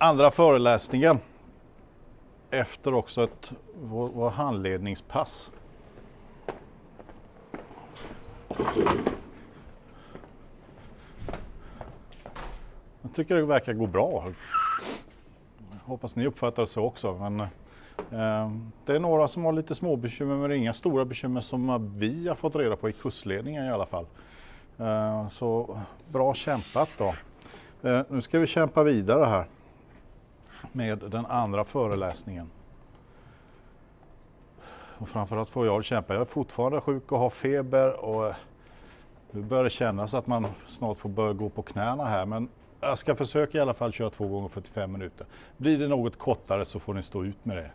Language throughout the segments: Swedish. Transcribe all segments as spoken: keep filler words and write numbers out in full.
andra föreläsningen efter också ett vår, vår handledningspass. Jag tycker det verkar gå bra. Jag hoppas ni uppfattar det så också. Men, eh, det är några som har lite små bekymmer, men inga stora bekymmer som vi har fått reda på i kursledningen i alla fall. Eh, så bra kämpat då. Eh, nu ska vi kämpa vidare här med den andra föreläsningen. Och framförallt får jag kämpa. Jag är fortfarande sjuk och har feber och nu börjar det kännas att man snart får börja gå på knäna här. Men jag ska försöka i alla fall köra två gånger fyrtiofem minuter. Blir det något kortare så får ni stå ut med det.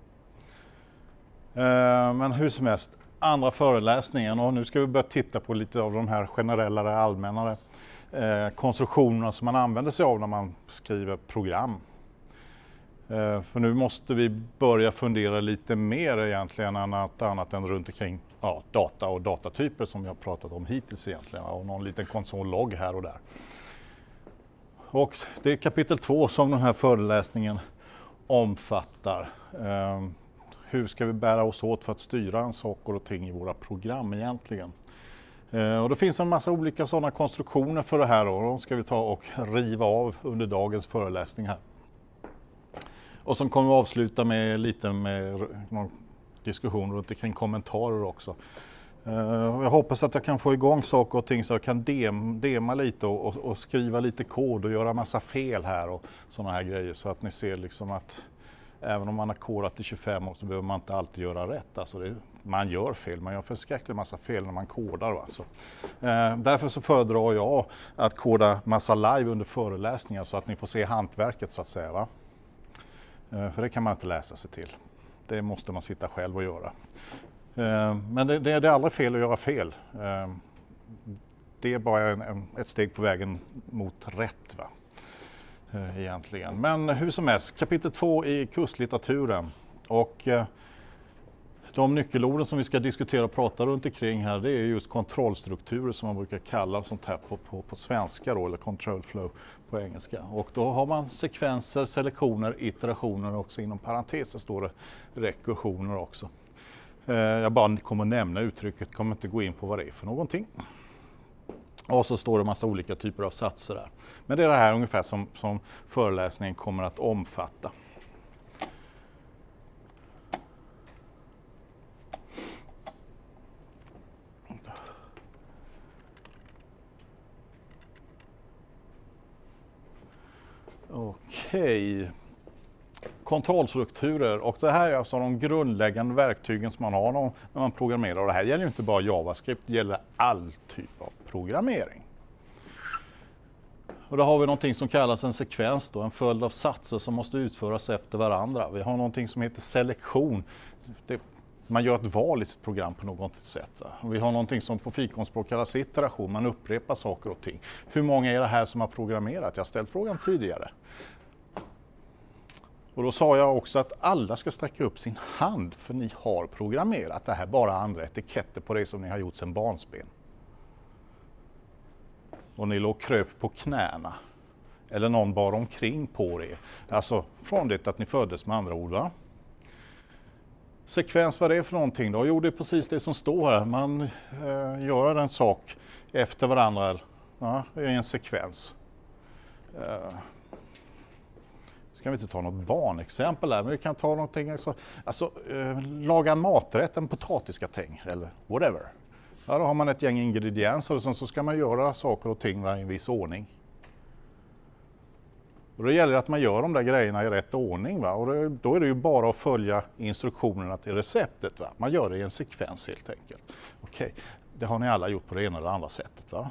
Men hur som helst, andra föreläsningen, och nu ska vi börja titta på lite av de här generellare, allmännare konstruktionerna som man använder sig av när man skriver program. För nu måste vi börja fundera lite mer egentligen än något annat än runt omkring ja, data och datatyper som vi har pratat om hittills egentligen, och någon liten konsollogg här och där. Och det är kapitel två som den här föreläsningen omfattar. Eh, hur ska vi bära oss åt för att styra en saker och ting i våra program egentligen? Eh, och det finns en massa olika sådana konstruktioner för det här, och de ska vi ta och riva av under dagens föreläsning här. Och så kommer vi avsluta med lite med någon diskussion runt omkring kommentarer också. Jag hoppas att jag kan få igång saker och ting så jag kan dem, dema lite och, och, och skriva lite kod och göra massa fel här och sådana här grejer, så att ni ser liksom att även om man har kodat i tjugofem år så behöver man inte alltid göra rätt. Alltså det, man gör fel, man gör förskräckligt massa fel när man kodar. Va? Så, eh, därför så föredrar jag att koda massa live under föreläsningar så att ni får se hantverket så att säga. Va? Eh, för det kan man inte läsa sig till. Det måste man sitta själv och göra. Men det, det är aldrig fel att göra fel. Det är bara en, en, ett steg på vägen mot rätt. Va? Egentligen. Men hur som helst, kapitel två i kurslitteraturen. Och de nyckelorden som vi ska diskutera och prata runt omkring här, det är just kontrollstrukturer som man brukar kalla sånt här på, på, på svenska då, eller control flow på engelska. Och då har man sekvenser, selektioner, iterationer, också inom parenteser står det rekursioner också. Jag bara kommer nämna uttrycket, kommer inte gå in på vad det är för någonting. Och så står det massa olika typer av satser där. Men det är det här ungefär som, som föreläsningen kommer att omfatta. Okej. Kontrollstrukturer, och det här är alltså de grundläggande verktygen som man har när man programmerar. Och det här gäller ju inte bara JavaScript, det gäller all typ av programmering. Och då har vi någonting som kallas en sekvens, då, en följd av satser som måste utföras efter varandra. Vi har någonting som heter selektion. Det, man gör ett val i sitt program på något sätt. Va? Och vi har någonting som på fikonspråk kallas iteration, man upprepar saker och ting. Hur många är det här som har programmerat? Jag har ställt frågan tidigare. Och då sa jag också att alla ska sträcka upp sin hand, för ni har programmerat. Det här bara andra etiketter på det som ni har gjort sedan barnsben. Och ni låg kröp på knäna. Eller någon bar omkring på det. Alltså från det att ni föddes med andra ord. Va? Sekvens, vad är det för någonting då? Jo, det är precis det som står här. Man eh, gör en sak efter varandra. Ja, det är en sekvens. Eh. Kan vi inte ta något barnexempel här, men vi kan ta någonting, alltså, alltså eh, laga en maträtt, en potatisgratäng eller whatever. Ja, då har man ett gäng ingredienser och sen så ska man göra saker och ting i en viss ordning. Och då gäller det att man gör de där grejerna i rätt ordning. Va? Och det, då är det ju bara att följa instruktionerna till receptet. Va? Man gör det i en sekvens helt enkelt. Okej, det har ni alla gjort på det ena eller andra sättet. Va?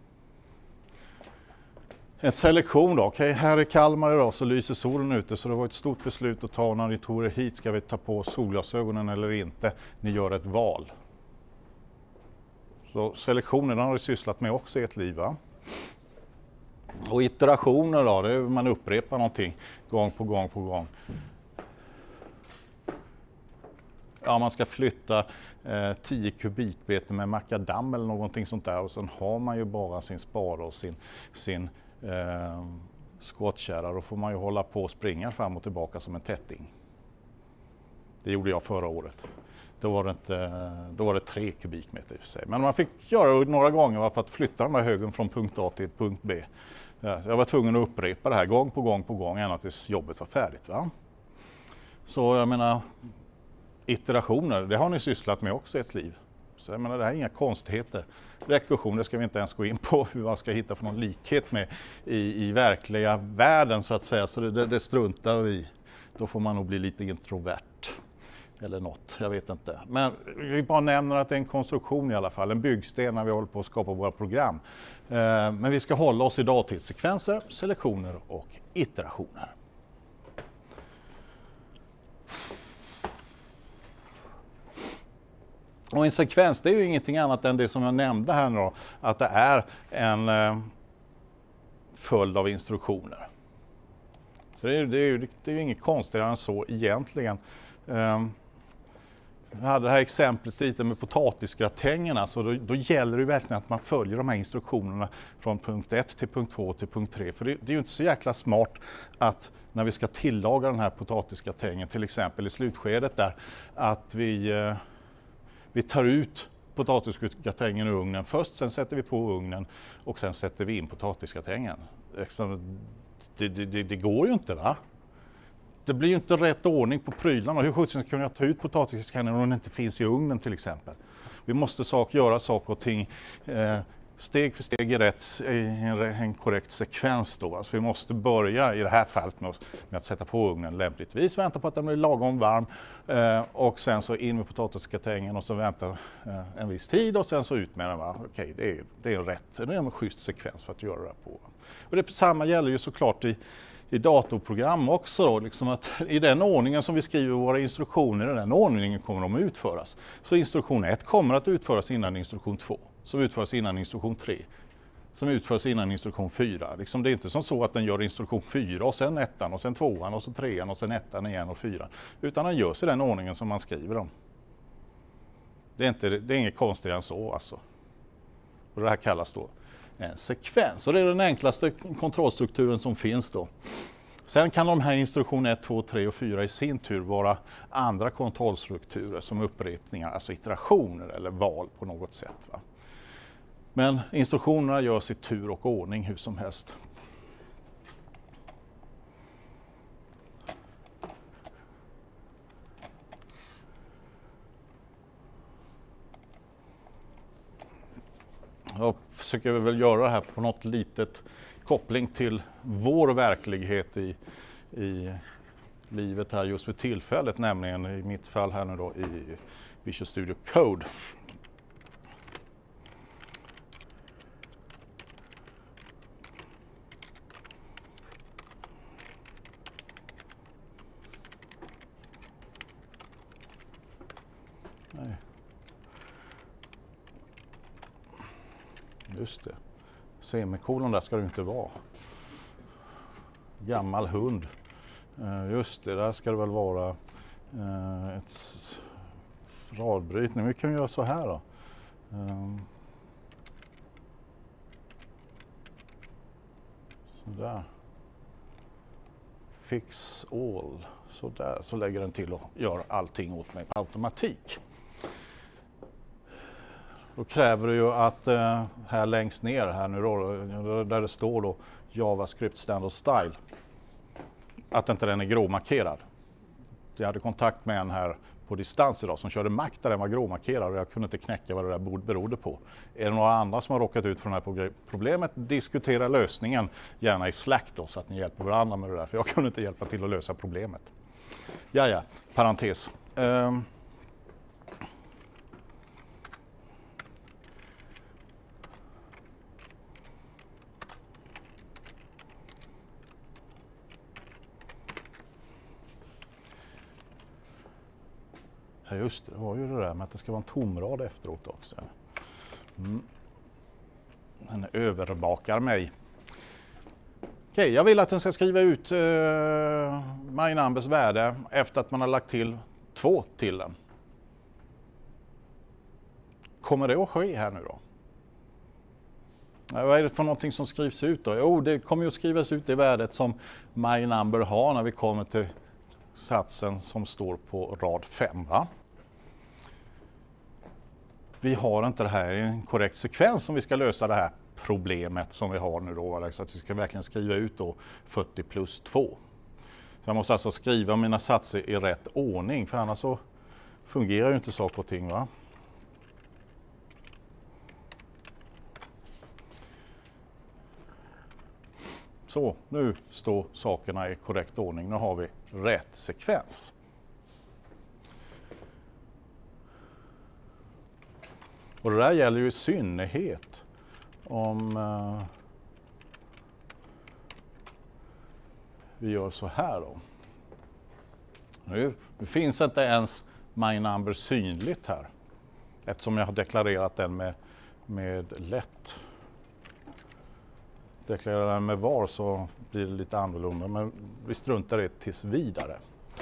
En selektion då, okej, här i Kalmar idag så lyser solen ute, så det var ett stort beslut att ta när ni tog er hit, ska vi ta på solglasögonen eller inte, ni gör ett val. Så selektionen har ni sysslat med också i ert liv. Va? Och iterationer då, det är man upprepar någonting gång på gång på gång. Ja, man ska flytta eh, tio kubikmeter med makadam eller någonting sånt där, och sen har man ju bara sin spade och sin, sin, eh, skottkärra, då får man ju hålla på och springa fram och tillbaka som en tätting. Det gjorde jag förra året. Då var det, inte, då var det tre kubikmeter i och för sig. Men man fick göra det några gånger för att flytta den där högen från punkt A till punkt B. Jag var tvungen att upprepa det här gång på gång på gång ända tills jobbet var färdigt. Va? Så jag menar, iterationer, det har ni sysslat med också i ett liv. Så jag menar, det här är inga konstigheter. Rekursioner ska vi inte ens gå in på hur man ska hitta för någon likhet med i, i verkliga världen så att säga. Så det, det, det struntar vi. Då får man nog bli lite introvert. Eller något, jag vet inte. Men vi bara nämner att det är en konstruktion i alla fall. En byggsten när vi håller på att skapa våra program. Eh, men vi ska hålla oss idag till sekvenser, selektioner och iterationer. Och en sekvens, det är ju ingenting annat än det som jag nämnde här nu då, att det är en eh, följd av instruktioner. Så det är, det är, ju, det är ju inget konstigare än så egentligen. Um, jag hade det här exemplet lite med potatisgratängerna, så då, då gäller det verkligen att man följer de här instruktionerna från punkt ett till punkt två till punkt tre. För det, det är ju inte så jäkla smart att när vi ska tillaga den här potatisgratängen, till exempel i slutskedet där, att vi, uh, vi tar ut potatisgratängen ur ugnen först, sen sätter vi på ugnen och sen sätter vi in potatisgratängen. Det, det, det, det går ju inte, va? Det blir ju inte rätt ordning på prylarna. Hur sjutton kan jag ta ut potatisgratängen om den inte finns i ugnen till exempel? Vi måste sak, göra saker och ting eh, steg för steg i, rätt, i en, en korrekt sekvens då. Alltså vi måste börja i det här fallet med, med att sätta på ugnen lämpligtvis, vänta på att den blir lagom varm eh, och sen så in med potatisgratängen och så vänta eh, en viss tid och sen så ut med den. Va? Okej, det är, det är rätt, det är en schysst sekvens för att göra det på. Och det samma gäller ju såklart i i datorprogram också då, liksom att i den ordningen som vi skriver våra instruktioner, i den ordningen kommer de att utföras. Så instruktion ett kommer att utföras innan instruktion två, som utförs innan instruktion tre, som utförs innan instruktion fyra. Liksom det är inte som så att den gör instruktion fyra och sen ettan och sen tvåan och så trean och sen ettan igen och fyran, utan den görs i den ordningen som man skriver dem. Det är, inte, det är inget konstigare än så alltså. Och det här kallas då en sekvens. Och det är den enklaste kontrollstrukturen som finns då. Sen kan de här instruktioner ett, två, tre och fyra i sin tur vara andra kontrollstrukturer som upprepningar, alltså iterationer eller val på något sätt. Va? Men instruktionerna görs i tur och ordning hur som helst. Jag försöker väl göra det här på något litet koppling till vår verklighet i, i livet här just för tillfället, nämligen i mitt fall här nu då i Visual Studio Code. Nej. Just det. Semikolon där ska det inte vara. Gammal hund. Uh, just det, där ska det väl vara uh, ett radbrytning. Vi kan göra så här då. Um, så där. Fix all. Så där. Så lägger den till och gör allting åt mig på automatik. Då kräver det ju att eh, här längst ner här nu då, där det står då JavaScript Standard Style, att inte den är gråmarkerad. Jag hade kontakt med en här på distans idag som körde Mac där den var gråmarkerad och jag kunde inte knäcka vad det där berodde på. Är det några andra som har råkat ut för det här problemet, diskutera lösningen gärna i Slack då så att ni hjälper varandra med det där, för jag kunde inte hjälpa till att lösa problemet. Ja, ja, parentes. Um, Ja just det, det var ju det där med att det ska vara en tomrad efteråt också. Mm. Den överbakar mig. Okej, jag vill att den ska skriva ut uh, MyNumbers värde efter att man har lagt till två till den. Kommer det att ske här nu då? Vad är det för någonting som skrivs ut då? Jo, det kommer ju att skrivas ut det värdet som MyNumber har när vi kommer till satsen som står på rad fem. Va? Vi har inte det här i en korrekt sekvens om vi ska lösa det här problemet som vi har nu då. Så att vi ska verkligen skriva ut då fyrtio plus två. Så jag måste alltså skriva mina satser i rätt ordning, för annars så fungerar ju inte saker och ting. Va? Så, nu står sakerna i korrekt ordning. Nu har vi rätt sekvens. Och det där gäller ju i synnerhet om uh, vi gör så här då. Nu, nu finns inte ens MyNumber synligt här, eftersom jag har deklarerat den med, med lätt. Deklarerar den med var så blir det lite annorlunda, men vi struntar det tills vidare.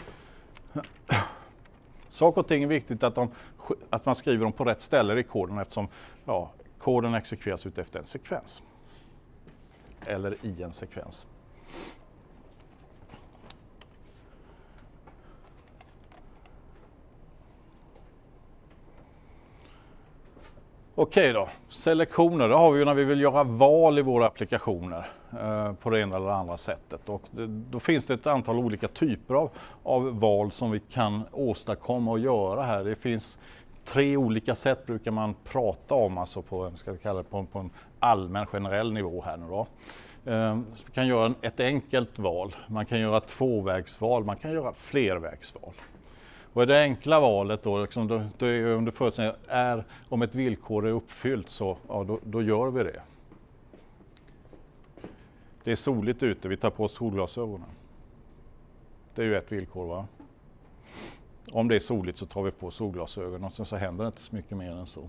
Saker och ting är viktigt att, de, att man skriver dem på rätt ställe i koden, eftersom ja, koden exekveras ut efter en sekvens. Eller i en sekvens. Okej då, selektioner, det har vi ju när vi vill göra val i våra applikationer eh, på det ena eller andra sättet. Och det, då finns det ett antal olika typer av, av val som vi kan åstadkomma och göra här. Det finns tre olika sätt brukar man prata om, alltså på, ska vi kalla det, på, på en allmän generell nivå här nu då. Eh, vi kan göra ett enkelt val, man kan göra tvåvägsval, man kan göra flervägsval. Och det enkla valet då, liksom, då, då är under förutsättning är om ett villkor är uppfyllt, så ja, då, då gör vi det. Det är soligt ute, vi tar på solglasögonen. Det är ju ett villkor, va? Om det är soligt så tar vi på solglasögonen och sen så händer det inte så mycket mer än så.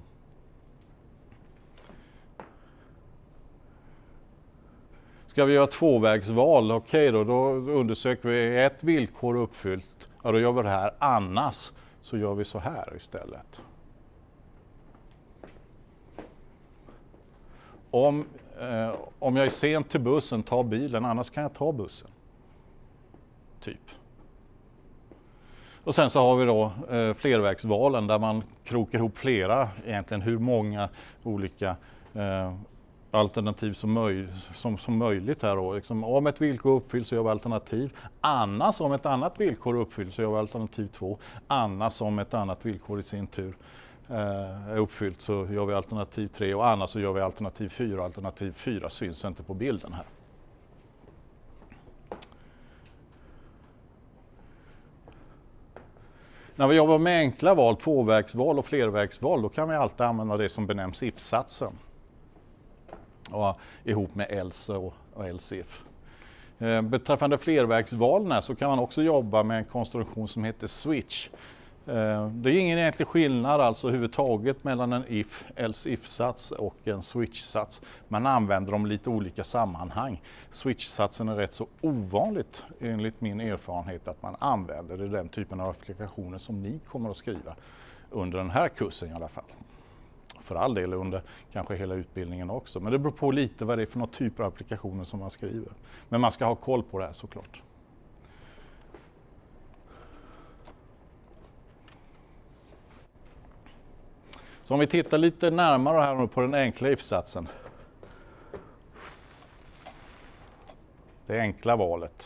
Ska vi göra tvåvägsval, okej okay då, då undersöker vi ett villkor uppfyllt. Ja, då gör vi det här, annars så gör vi så här istället. Om, eh, om jag är sen till bussen, ta bilen, annars kan jag ta bussen. Typ. Och sen så har vi då eh, flervägsvalen där man krokar ihop flera, egentligen hur många olika eh, alternativ som, möj som, som möjligt här då. Liksom, om ett villkor uppfylls så gör vi alternativ. Annars om ett annat villkor uppfylls så gör vi alternativ två. Annars om ett annat villkor i sin tur eh, är uppfyllt så gör vi alternativ tre. Och annars så gör vi alternativ fyra. Alternativ fyra syns inte på bilden här. När vi jobbar med enkla val, tvåvägsval och flervägsval, då kan vi alltid använda det som benämns if-satsen. Och ihop med else och, och else if. Eh, beträffande flervägsvalen så kan man också jobba med en konstruktion som heter switch. Eh, det är ingen egentlig skillnad alltså överhuvudtaget mellan en if, else if-sats och en switch-sats. Man använder dem i lite olika sammanhang. Switch-satsen är rätt så ovanligt enligt min erfarenhet att man använder det i den typen av applikationer som ni kommer att skriva under den här kursen i alla fall. För all del under kanske hela utbildningen också. Men det beror på lite vad det är för några typer av applikationer som man skriver. Men man ska ha koll på det här såklart. Så om vi tittar lite närmare här nu på den enkla if-satsen. Det enkla valet.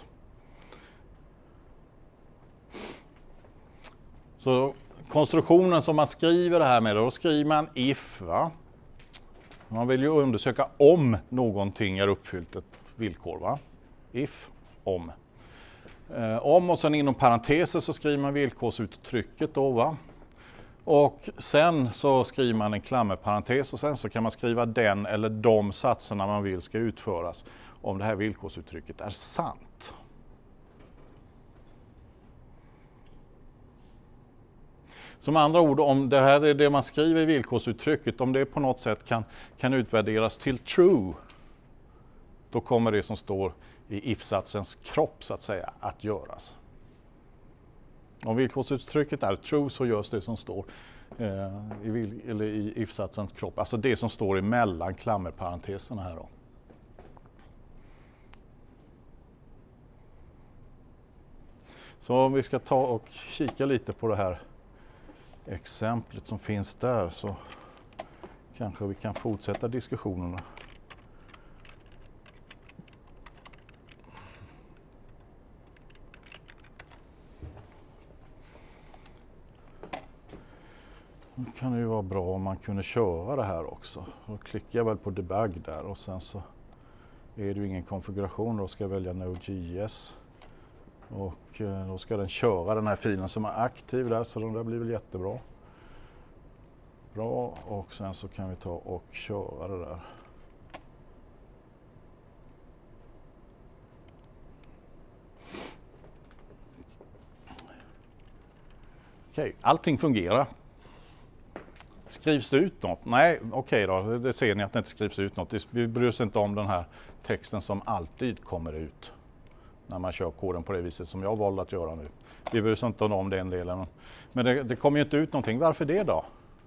Så konstruktionen som man skriver det här med, då skriver man if, va? Man vill ju undersöka om någonting är uppfyllt ett villkor, va? If, om. Eh, om och sen inom parenteser så skriver man villkorsuttrycket då, va? Och sen så skriver man en klammerparentes och sen så kan man skriva den eller de satserna man vill ska utföras om det här villkorsuttrycket är sant. Som andra ord, om det här är det man skriver i villkorsuttrycket, om det på något sätt kan, kan utvärderas till true, då kommer det som står i if-satsens kropp så att säga att göras. Om villkorsuttrycket är true så görs det som står eh, i, vil, eller i if-satsens kropp. Alltså det som står emellan klammerparenteserna här då. Så om vi ska ta och kika lite på det här exemplet som finns där, så kanske vi kan fortsätta diskussionerna. Nu kan det ju vara bra om man kunde köra det här också. Då klickar jag väl på debug där och sen så är det ju ingen konfiguration. Då ska jag välja Node.js och då ska den köra den här filen som är aktiv där, så den där blir väl jättebra. Bra, och sen så kan vi ta och köra det där. Okej, allting fungerar. Skrivs det ut något? Nej, okej då, det ser ni att det inte skrivs ut något. Vi bryr oss inte om den här texten som alltid kommer ut när man kör koden på det viset som jag valde att göra nu. Vi bryr oss inte om den delen. Men det, det kommer ju inte ut någonting. Varför det då?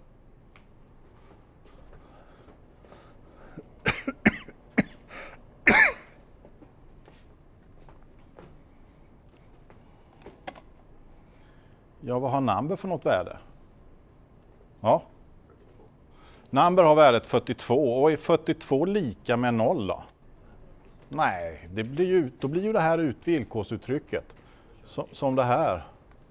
Ja, vad har number för något värde? Ja. Number har värdet fyrtiotvå, och är fyrtiotvå lika med noll då? Nej, det blir ju, då blir ju det här ut villkorsuttrycket som, som det här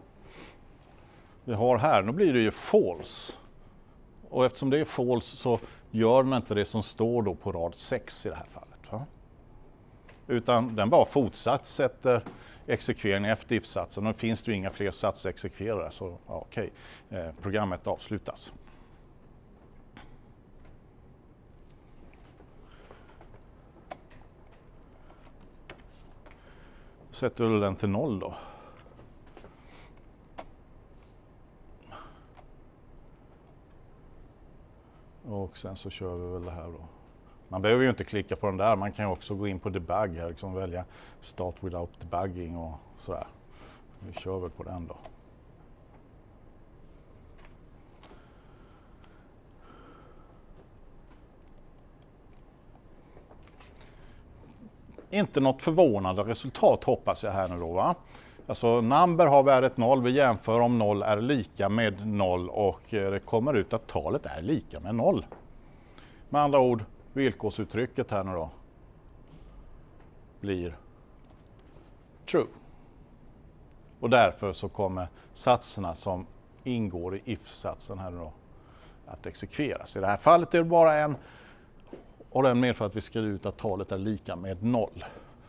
vi har här. Nu blir det ju false. Och eftersom det är false så gör den inte det som står då på rad sex i det här fallet. Va? Utan den bara fortsätter exekveringen efter if-satsen. Nu finns det ju inga fler satser exekverade, så ja, okej, eh, programmet avslutas. Sätter vi den till noll då. Och sen så kör vi väl det här då. Man behöver ju inte klicka på den där, man kan ju också gå in på debug här, liksom välja start without debugging och sådär. Vi kör väl på den då. Inte något förvånande resultat hoppas jag här nu då, va? Alltså number har värdet noll, vi jämför om noll är lika med noll och det kommer ut att talet är lika med noll. Med andra ord, villkorsuttrycket här nu då blir true. Och därför så kommer satserna som ingår i if-satsen här nu då att exekveras. I det här fallet är det bara en, och den medför att vi skriver ut att talet är lika med noll.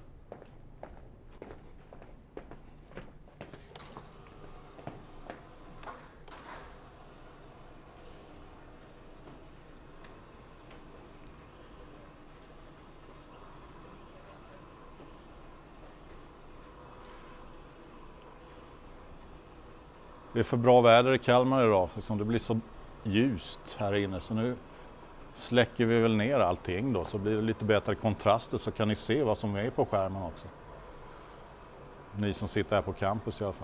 Det är för bra väder i Kalmar idag, eftersom det blir så ljust här inne, så nu släcker vi väl ner allting då, så blir det lite bättre kontraster, så kan ni se vad som är på skärmen också. Ni som sitter här på campus i alla fall.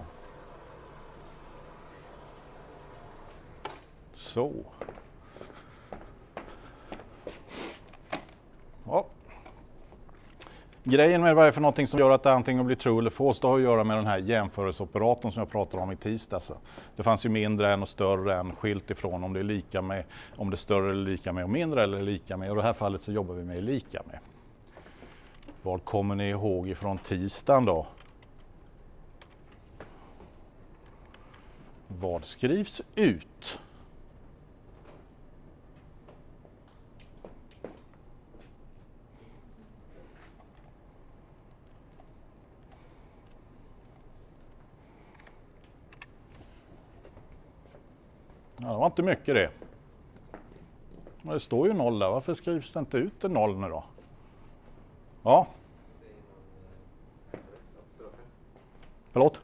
Så. Ja. Grejen med vad det är för någonting som gör att det antingen blir true eller false, det har att göra med den här jämförelseoperatorn som jag pratade om i tisdags. Det fanns ju mindre än och större än, skilt ifrån om det är lika med, om det är större eller lika med och mindre eller lika med. Och i det här fallet så jobbar vi med lika med. Vad kommer ni ihåg ifrån tisdagen då? Vad skrivs ut? Ja, det var inte mycket det. Men det står ju noll där. Varför skrivs det inte ut en noll nu då? Ja. Förlåt?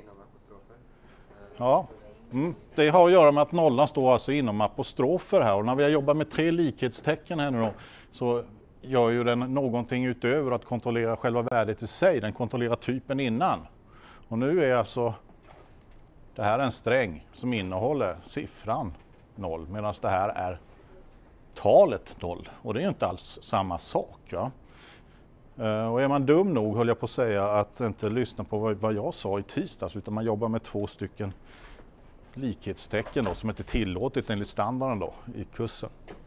Ja. Mm. Det har att göra med att nollan står alltså inom apostrofer här. Och när vi har jobbat med tre likhetstecken här nu då, så gör ju den någonting utöver att kontrollera själva värdet i sig. Den kontrollerar typen innan. Och nu är alltså det här en sträng som innehåller siffran noll, medan det här är talet noll. Och det är ju inte alls samma sak. Va? Och är man dum nog, höll jag på att säga, att inte lyssna på vad jag sa i tisdags, utan man jobbar med två stycken likhetstecken då, som inte är tillåtet enligt standarden då, i kursen.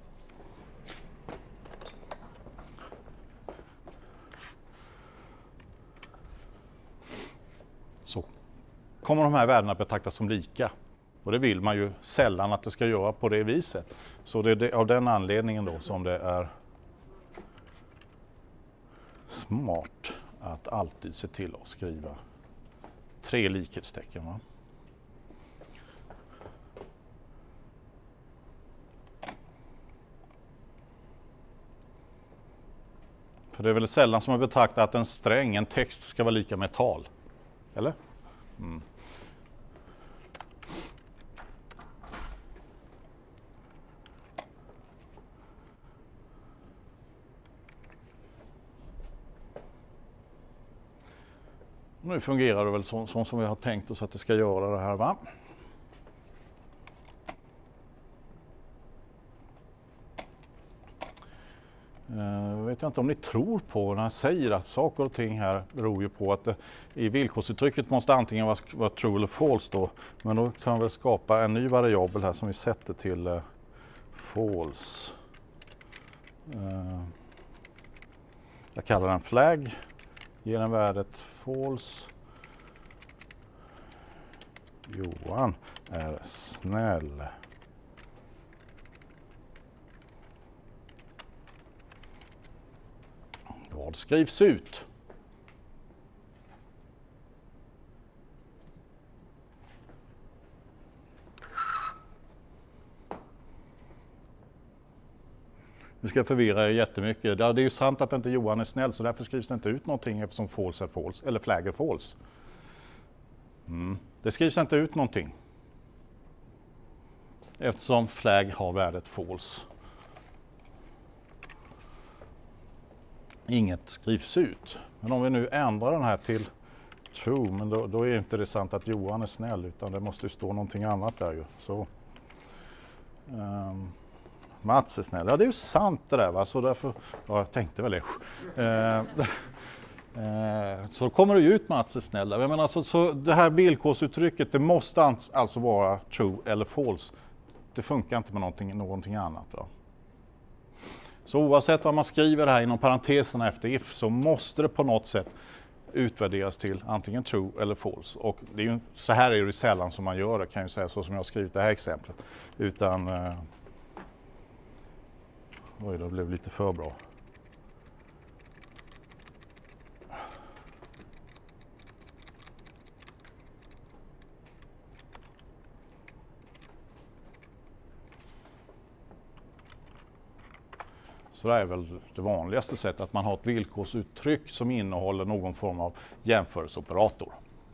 Så kommer de här värdena betraktas som lika. Och det vill man ju sällan att det ska göra på det viset. Så det är det, av den anledningen då som det är smart att alltid se till att skriva tre likhetstecken. Va? För det är väl sällan som man betraktar att en sträng, en text, ska vara lika med tal. Eller? Mm. Nu fungerar det väl så, så som vi har tänkt oss att det ska göra det här, va? Jag vet inte om ni tror på när jag säger att saker och ting här beror ju på att det, i villkorsuttrycket måste antingen vara, vara true eller false då. Men då kan vi skapa en ny variabel här som vi sätter till uh, false. Uh, jag kallar den flag. Ger den värdet false. Johan är snäll. Vad skrivs ut? Nu ska jag förvirra er jättemycket. Det är ju sant att inte Johan är snäll, så därför skrivs det inte ut någonting eftersom false är false, eller flag är false. Mm. Det skrivs inte ut någonting eftersom flag har värdet false. Inget skrivs ut. Men om vi nu ändrar den här till true, men då, då är inte det sant att Johan är snäll, utan det måste ju stå någonting annat där ju. Så. Um, Mats är snäll. Ja, det är ju sant det där, va? Så därför, ja, jag tänkte väl det. Uh, uh, så kommer det ju ut Mats är snäll. Jag menar, så, så det här villkorsuttrycket, det måste alltså vara true eller false. Det funkar inte med någonting, någonting annat. Va? Så oavsett vad man skriver här inom parenteserna efter if, så måste det på något sätt utvärderas till antingen true eller false. Och det är ju, så här är det sällan som man gör det, kan jag säga, så som jag har skrivit det här exemplet. Utan... Eh, oj, det blev lite för bra. Så det är väl det vanligaste sättet, att man har ett villkorsuttryck som innehåller någon form av jämförelseoperator.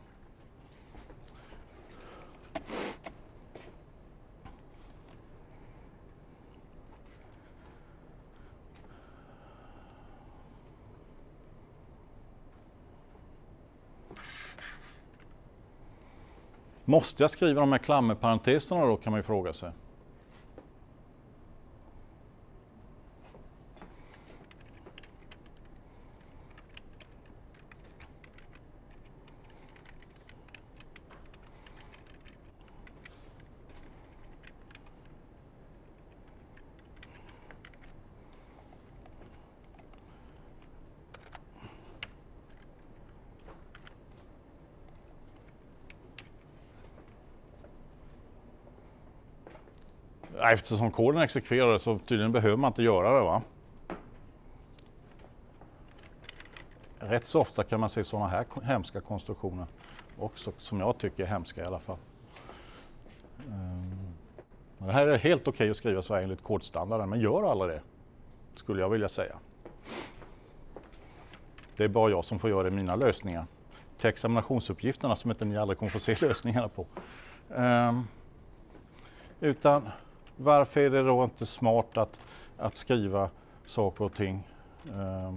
Måste jag skriva de här klammerparenteserna då, kan man ju fråga sig. Eftersom koden exekverar så tydligen behöver man inte göra det, va? Rätt så ofta kan man se sådana här hemska konstruktioner också, som jag tycker är hemska i alla fall. Men det här är helt okej att skriva så här enligt kodstandarden, men gör aldrig det, skulle jag vilja säga. Det är bara jag som får göra det i mina lösningar. Till examinationsuppgifterna som inte ni aldrig kommer få se lösningarna på. Um, utan varför är det då inte smart att, att skriva saker och ting um,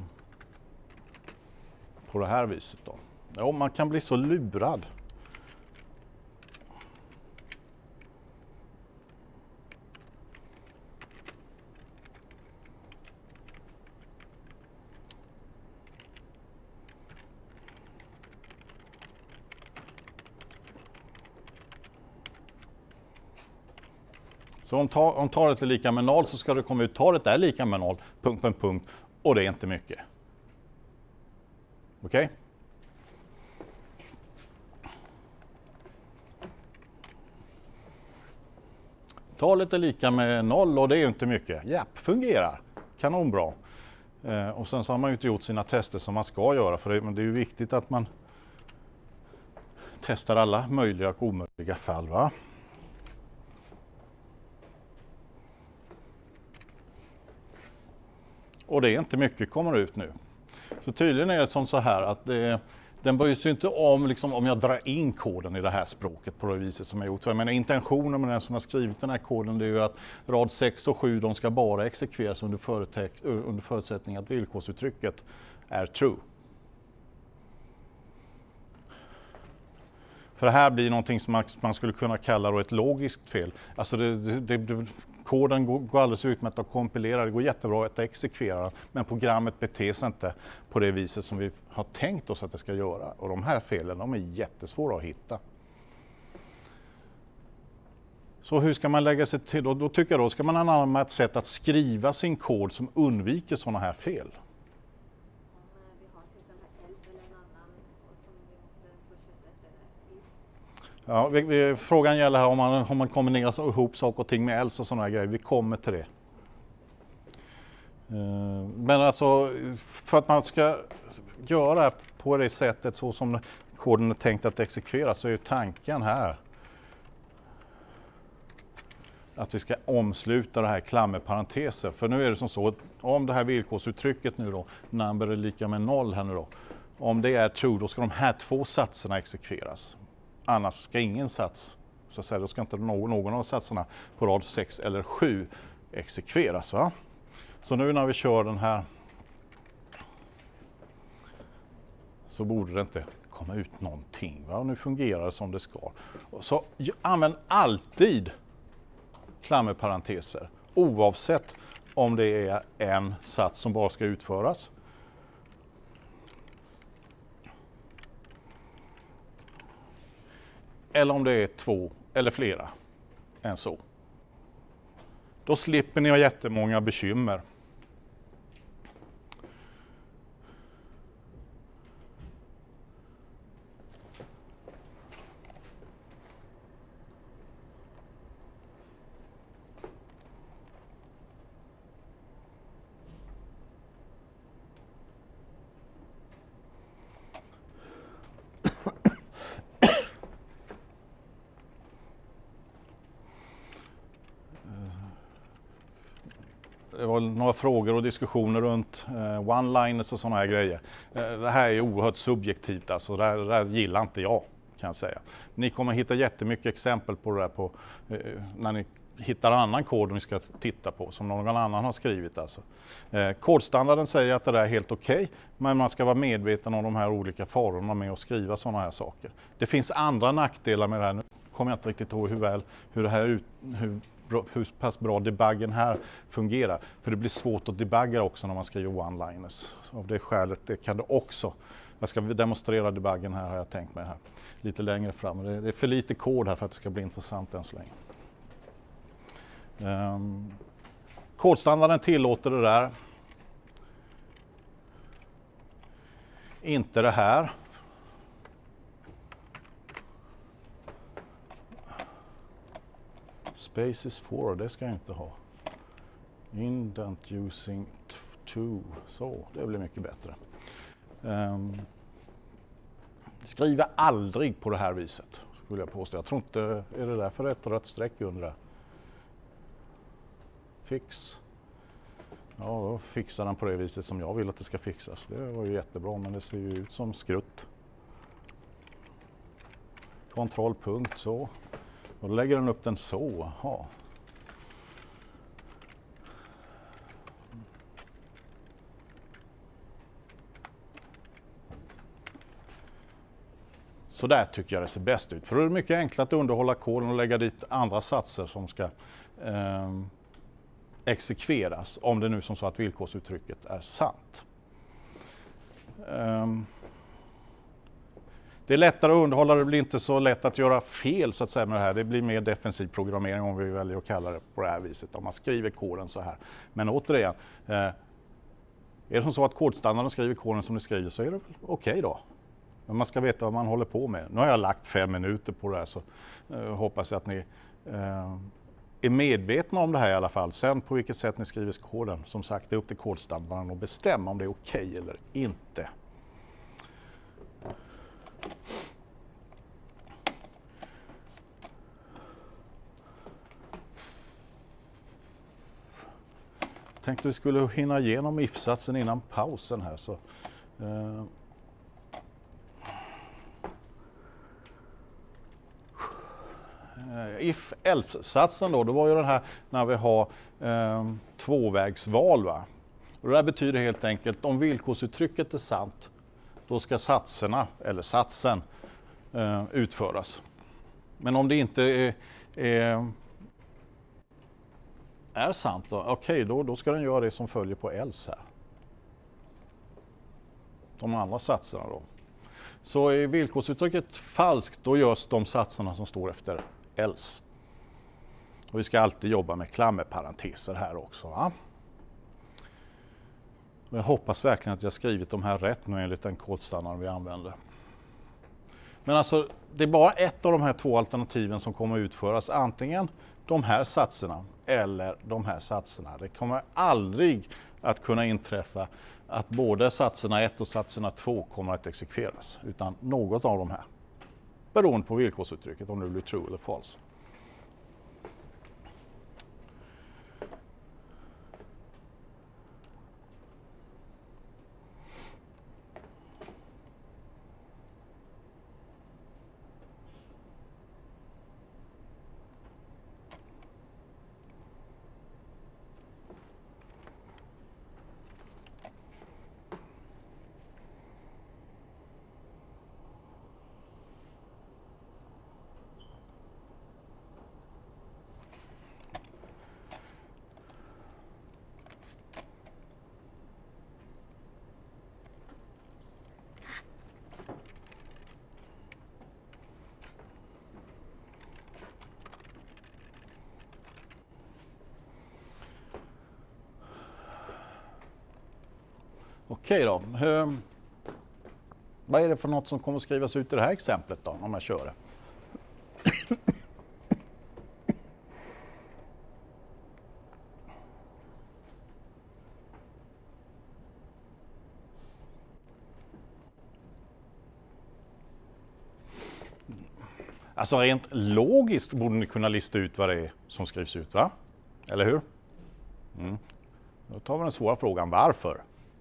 på det här viset då? Ja, man kan bli så lurad. Så om, ta, om talet är lika med noll så ska det komma ut talet är lika med noll, punkt, punkt, punkt, och det är inte mycket. Okej? Okay? Talet är lika med noll och det är inte mycket. Japp, fungerar. Kanonbra. Eh, och sen så har man ju inte gjort sina tester som man ska göra, för det, men det är ju viktigt att man testar alla möjliga och omöjliga fall, va? Och det är inte mycket kommer ut nu. Så tydligen är det som så här att det, den bryr sig inte om liksom, om jag drar in koden i det här språket på det viset som jag gjort. Jag menar, intentionen med den som har skrivit den här koden, det är ju att rad sex och sju de ska bara exekveras under, under förutsättning att villkorsuttrycket är true. För det här blir någonting som man, man skulle kunna kalla då ett logiskt fel. Alltså det, det, det, koden går, går alldeles utmärkt att kompilera, det går jättebra att exekvera, men programmet beter sig inte på det viset som vi har tänkt oss att det ska göra. Och de här felen, de är jättesvåra att hitta. Så hur ska man lägga sig till? Då, då tycker jag då ska man använda ett sätt att skriva sin kod som undviker sådana här fel. Ja, vi, vi, frågan gäller här om man, om man kombinerar ihop saker och ting med else och sådana här grejer. Vi kommer till det. Uh, men alltså, för att man ska göra det här på det sättet så som koden är tänkt att exekvera, så är ju tanken här att vi ska omsluta det här klammerparenteser. För nu är det som så att om det här villkorsuttrycket nu då, number är lika med noll här nu då, om det är true, då ska de här två satserna exekveras. Annars ska ingen sats, så att säga, då ska inte någon, någon av satserna på rad sex eller sju exekveras. Va? Så nu när vi kör den här så borde det inte komma ut någonting. Va? Och nu fungerar det som det ska. Så använd alltid klammerparenteser, oavsett om det är en sats som bara ska utföras. Eller om det är två eller flera än så. Då slipper ni ha jättemånga bekymmer. Det var några frågor och diskussioner runt eh, one-liners och sådana här grejer. Eh, det här är oerhört subjektivt, alltså det här, det här gillar inte jag, kan jag säga. Ni kommer hitta jättemycket exempel på det här på, eh, när ni hittar annan kod ni ska titta på, som någon annan har skrivit. Alltså. Eh, kodstandarden säger att det där är helt okej, okay, men man ska vara medveten om de här olika farorna med att skriva sådana här saker. Det finns andra nackdelar med det här. Nu kommer jag inte riktigt ihåg hur väl, hur det här ut, hur hur pass bra debuggen här fungerar. För det blir svårt att debugga också när man skriver one-liners. Av det skälet det kan det också. Jag ska demonstrera debuggen här, har jag tänkt mig här. Lite längre fram. Det är för lite kod här för att det ska bli intressant än så länge. Um, kodstandarden tillåter det där. Inte det här. Spaces for, det ska jag inte ha. Indent using to, så det blir mycket bättre. Um, skriva aldrig på det här viset, skulle jag påstå. Jag tror inte, är det därför ett rött streck under det? Fix. Ja, då fixar den på det viset som jag vill att det ska fixas. Det var ju jättebra, men det ser ju ut som skrutt. Kontrollpunkt, så. Och då lägger den upp den så. Aha. Så där tycker jag det ser bäst ut. För då är det mycket enklare att underhålla koden och lägga dit andra satser som ska eh, exekveras. Om det nu som så att villkorsuttrycket är sant. Um, Det är lättare att underhålla, det blir inte så lätt att göra fel så att säga med det här. Det blir mer defensiv programmering om vi väljer att kalla det på det här viset, om man skriver koden så här. Men återigen, eh, är det som så att kodstandarden skriver koden som det skriver så är det väl okej okay då. Men man ska veta vad man håller på med. Nu har jag lagt fem minuter på det här så eh, hoppas jag att ni eh, är medvetna om det här i alla fall. Sen på vilket sätt ni skriver koden, som sagt det är upp till kodstandarden att bestämma om det är okej okay eller inte. Tänkte vi skulle hinna igenom if-satsen innan pausen här. Så, eh. If-else-satsen då, då var ju den här när vi har eh, tvåvägsval. Va? Och det där betyder helt enkelt om villkorsuttrycket är sant, då ska satserna, eller satsen, eh, utföras. Men om det inte är, är, är sant, okej, okay, då, då ska den göra det som följer på else här. De andra satserna då. Så är villkorsuttrycket falskt, då görs de satserna som står efter else. Och vi ska alltid jobba med klammerparenteser här också. Va? Jag hoppas verkligen att jag skrivit de här rätt nu enligt den kodstandard vi använder. Men alltså, det är bara ett av de här två alternativen som kommer utföras. Antingen de här satserna eller de här satserna. Det kommer aldrig att kunna inträffa att både satserna ett och satserna två kommer att exekveras. Utan något av de här. Beroende på villkorsuttrycket, om det blir true eller false. Okej då. Um, vad är det för något som kommer att skrivas ut i det här exemplet då, om jag kör det? Alltså rent logiskt borde ni kunna lista ut vad det är som skrivs ut, va? Eller hur? Mm. Då tar vi den svåra frågan, varför?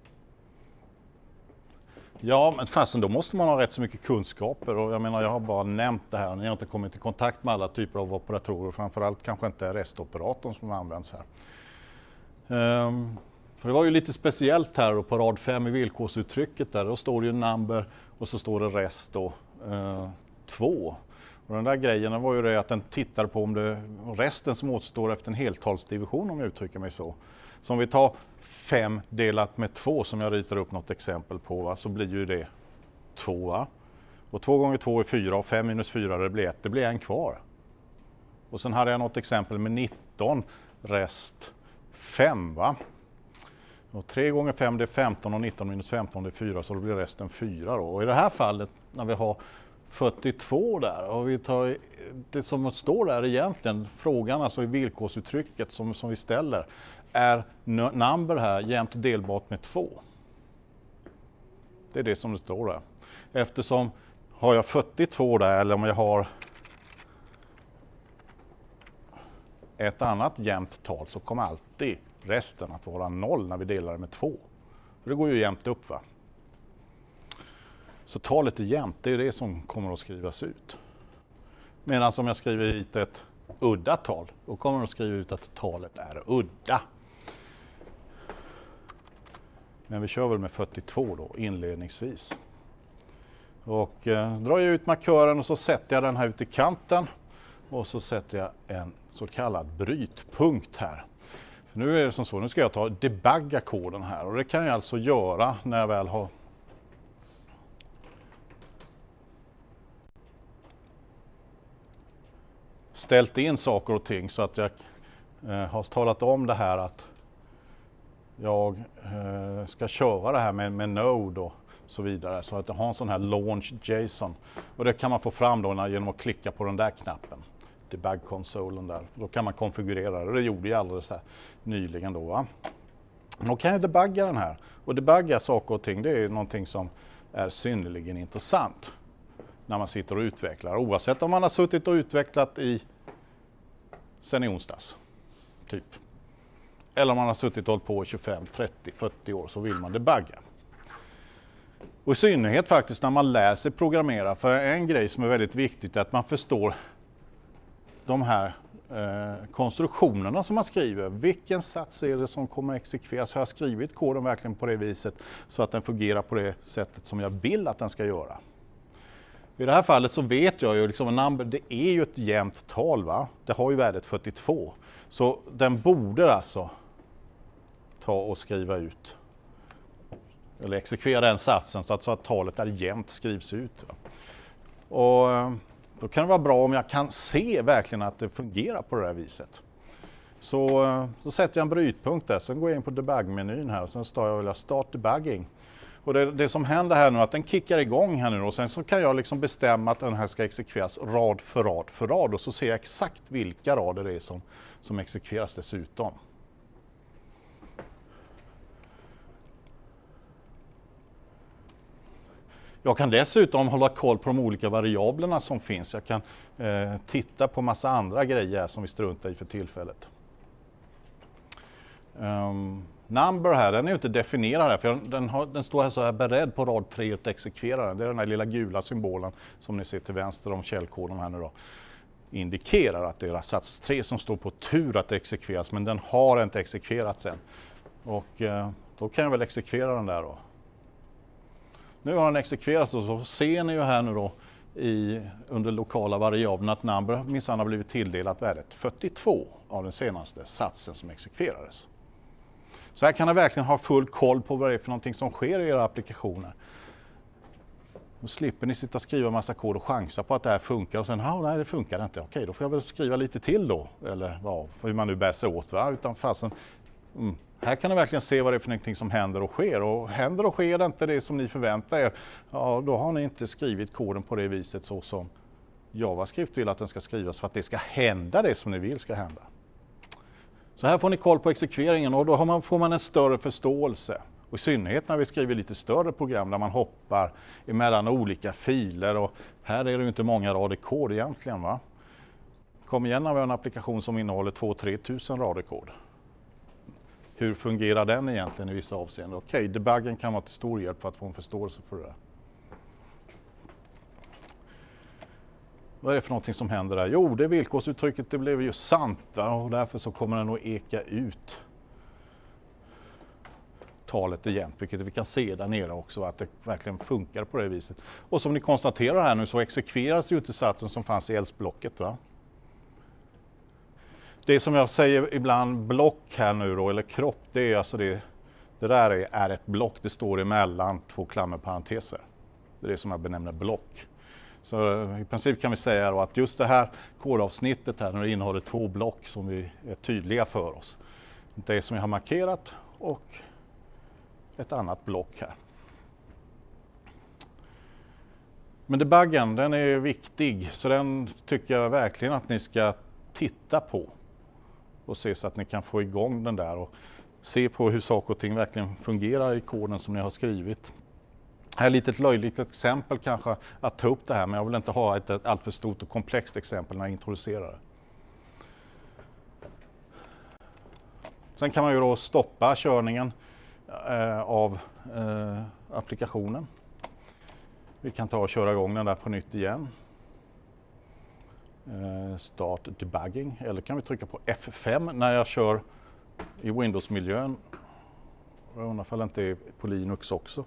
Ja, men fastän då måste man ha rätt så mycket kunskaper och jag menar jag har bara nämnt det här. Ni har inte kommit i kontakt med alla typer av operatorer, framförallt kanske inte restoperatorn som används här. Um, för det var ju lite speciellt här på rad fem i villkorsuttrycket där, då står det ju number och så står det rest då uh, två. Och den där grejen var ju det att den tittar på om det resten som återstår efter en heltalsdivision, om jag uttrycker mig så. Så om vi tar fem delat med två som jag ritar upp något exempel på, va, så blir ju det två. Va? Och två gånger två är fyra och fem minus fyra det blir ett. Det blir en kvar. Och sen hade jag något exempel med nitton rest fem. Va? Och tre gånger fem det är femton och nitton minus femton det är fyra, så då blir resten fyra. Då. Och i det här fallet när vi har fyrtiotvå där och vi tar det som står där egentligen, frågan alltså i villkorsuttrycket som, som vi ställer, är number här jämnt delbart med två. Det är det som det står där. Eftersom har jag fyrtiotvå där, eller om jag har ett annat jämnt tal, så kommer alltid resten att vara noll när vi delar det med två. För det går ju jämnt upp, va? Så talet är jämnt, det är det som kommer att skrivas ut. Medan om jag skriver hit ett udda tal, då kommer det att skriva ut att talet är udda. Men vi kör väl med fyrtiotvå då inledningsvis. Och eh, drar jag ut markören och så sätter jag den här ut i kanten. Och så sätter jag en så kallad brytpunkt här. För nu är det som så, nu ska jag ta debugga koden här. Och det kan jag alltså göra när jag väl har ställt in saker och ting så att jag eh, har talat om det här att jag eh, ska köra det här med, med Node och så vidare, så att jag har en sån här launch JSON. Och det kan man få fram då när, genom att klicka på den där knappen, debug-konsolen där. Då kan man konfigurera det, det gjorde jag alldeles här nyligen då. Va? Men då kan jag debugga den här. Och debugga saker och ting, det är någonting som är synnerligen intressant när man sitter och utvecklar. Oavsett om man har suttit och utvecklat i sen i onsdags, typ. Eller om man har suttit och hållit på i tjugofem, trettio, fyrtio år, så vill man debugga. Och i synnerhet faktiskt när man lär sig programmera, för en grej som är väldigt viktigt är att man förstår de här eh, konstruktionerna som man skriver. Vilken sats är det som kommer exekveras? Har jag skrivit koden verkligen på det viset så att den fungerar på det sättet som jag vill att den ska göra? I det här fallet så vet jag ju liksom en number, det är ju ett jämnt tal, va? Det har ju värdet fyrtiotvå. Så den borde alltså ta och skriva ut eller exekvera den satsen så att, så att talet är jämnt skrivs ut. Va? Och då kan det vara bra om jag kan se verkligen att det fungerar på det här viset. Så, så sätter jag en brytpunkt där, sen går jag in på debug-menyn här och sen står jag och vill ha start debugging. Och det, det som händer här nu är att den kickar igång här nu och sen så kan jag liksom bestämma att den här ska exekveras rad för rad för rad och så ser jag exakt vilka rader det är som, som exekveras dessutom. Jag kan dessutom hålla koll på de olika variablerna som finns. Jag kan eh, titta på massa andra grejer som vi struntar i för tillfället. Um, number här, den är ju inte definierad här, för den, har, den står här så här beredd på rad tre att exekvera den. Det är den här lilla gula symbolen som ni ser till vänster om källkoden här nu då. Indikerar att det är sats tre som står på tur att exekveras, men den har inte exekverats än. Och eh, då kan jag väl exekvera den där då. Nu har den exekverats och så ser ni ju här nu då i, under lokala variabeln att number minsann har blivit tilldelat värdet fyrtiotvå av den senaste satsen som exekverades. Så här kan jag verkligen ha full koll på vad det är för någonting som sker i era applikationer. Då slipper ni sitta och skriva massa kod och chansa på att det här funkar och sen, ja nej det funkar inte, okej då får jag väl skriva lite till då. Eller ja, hur man nu bär sig åt, va? Utan fasen, mm. Här kan ni verkligen se vad det är för någonting som händer och sker. Och händer och sker det inte det som ni förväntar er, ja då har ni inte skrivit koden på det viset så som JavaScript vill att den ska skrivas för att det ska hända det som ni vill ska hända. Så här får ni koll på exekveringen och då har man, får man en större förståelse. Och i synnerhet när vi skriver lite större program där man hoppar emellan olika filer. Och här är det ju inte många rader kod egentligen, va? Kom igen när vi har en applikation som innehåller två till tre tusen rader kod. Hur fungerar den egentligen i vissa avseenden? Okej, okay, debuggen kan vara till stor hjälp för att få en förståelse för det. Vad är det för någonting som händer där? Jo, det villkorsuttrycket det blev ju sant, va? Och därför så kommer den att eka ut talet igen, vilket vi kan se där nere också, att det verkligen funkar på det viset. Och som ni konstaterar här nu så exekveras ju inte satsen som fanns i else-blocket, va? Det som jag säger ibland block här nu då, eller kropp, det är alltså det, det där är, är ett block, det står emellan två klammerparenteser. Det är det som jag benämner block. Så i princip kan vi säga då att just det här kodavsnittet här, när det innehåller två block som vi är tydliga för oss. Det som jag har markerat och ett annat block här. Men debuggen, den är viktig, så den tycker jag verkligen att ni ska titta på. Och se så att ni kan få igång den där och se på hur saker och ting verkligen fungerar i koden som ni har skrivit. Här är ett litet löjligt exempel kanske att ta upp det här, men jag vill inte ha ett, ett alltför stort och komplext exempel när jag introducerar det. Sen kan man ju då stoppa körningen eh, av eh, applikationen. Vi kan ta och köra igång den där på nytt igen. Start debugging, eller kan vi trycka på F fem när jag kör i Windows-miljön. Jag undrar ifall det inte är på Linux också.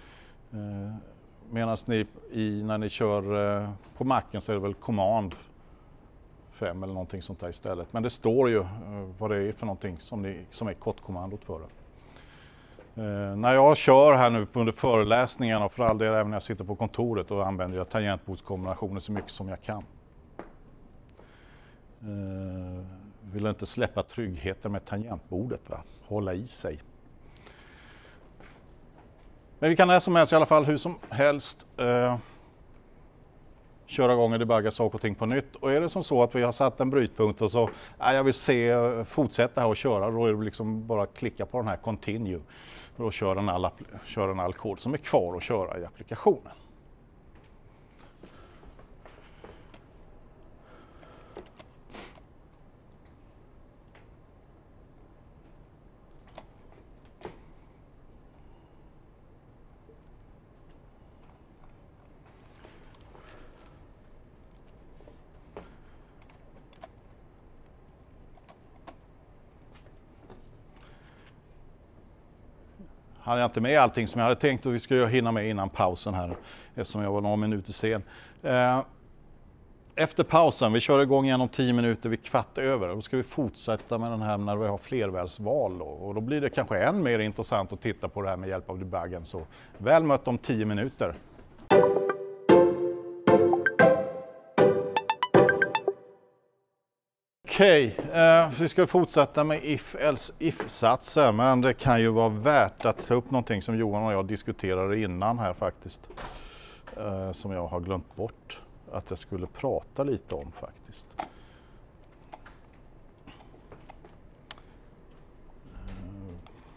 Medan ni i, när ni kör på Macen så är det väl Command fem eller någonting sånt där istället. Men det står ju vad det är för någonting som, ni, som är kortkommandot för det. Eh, när jag kör här nu under föreläsningarna och för all del även när jag sitter på kontoret och använder jag tangentbordskombinationer så mycket som jag kan. Uh, vill inte släppa tryggheten med tangentbordet, va? Hålla i sig. Men vi kan när som helst i alla fall hur som helst uh, köra igång och debugga saker och ting på nytt. Och är det som så att vi har satt en brytpunkt och så ja, jag vill se uh, fortsätta här och köra, då är det liksom bara att klicka på den här continue. Då kör den all, kör den all kod som är kvar att köra i applikationen. Hade jag inte med allting som jag hade tänkt och vi ska ju hinna med innan pausen här eftersom jag var några minuter sen. Efter pausen, vi kör igång igen om tio minuter vid kvart över. Då ska vi fortsätta med den här när vi har flervalsval då. Och då blir det kanske än mer intressant att titta på det här med hjälp av debuggen. Så väl mött om tio minuter. Okej, okay, eh, vi ska fortsätta med if-else-if-satser, men det kan ju vara värt att ta upp någonting som Johan och jag diskuterade innan här faktiskt. Eh, som jag har glömt bort att jag skulle prata lite om faktiskt. Eh.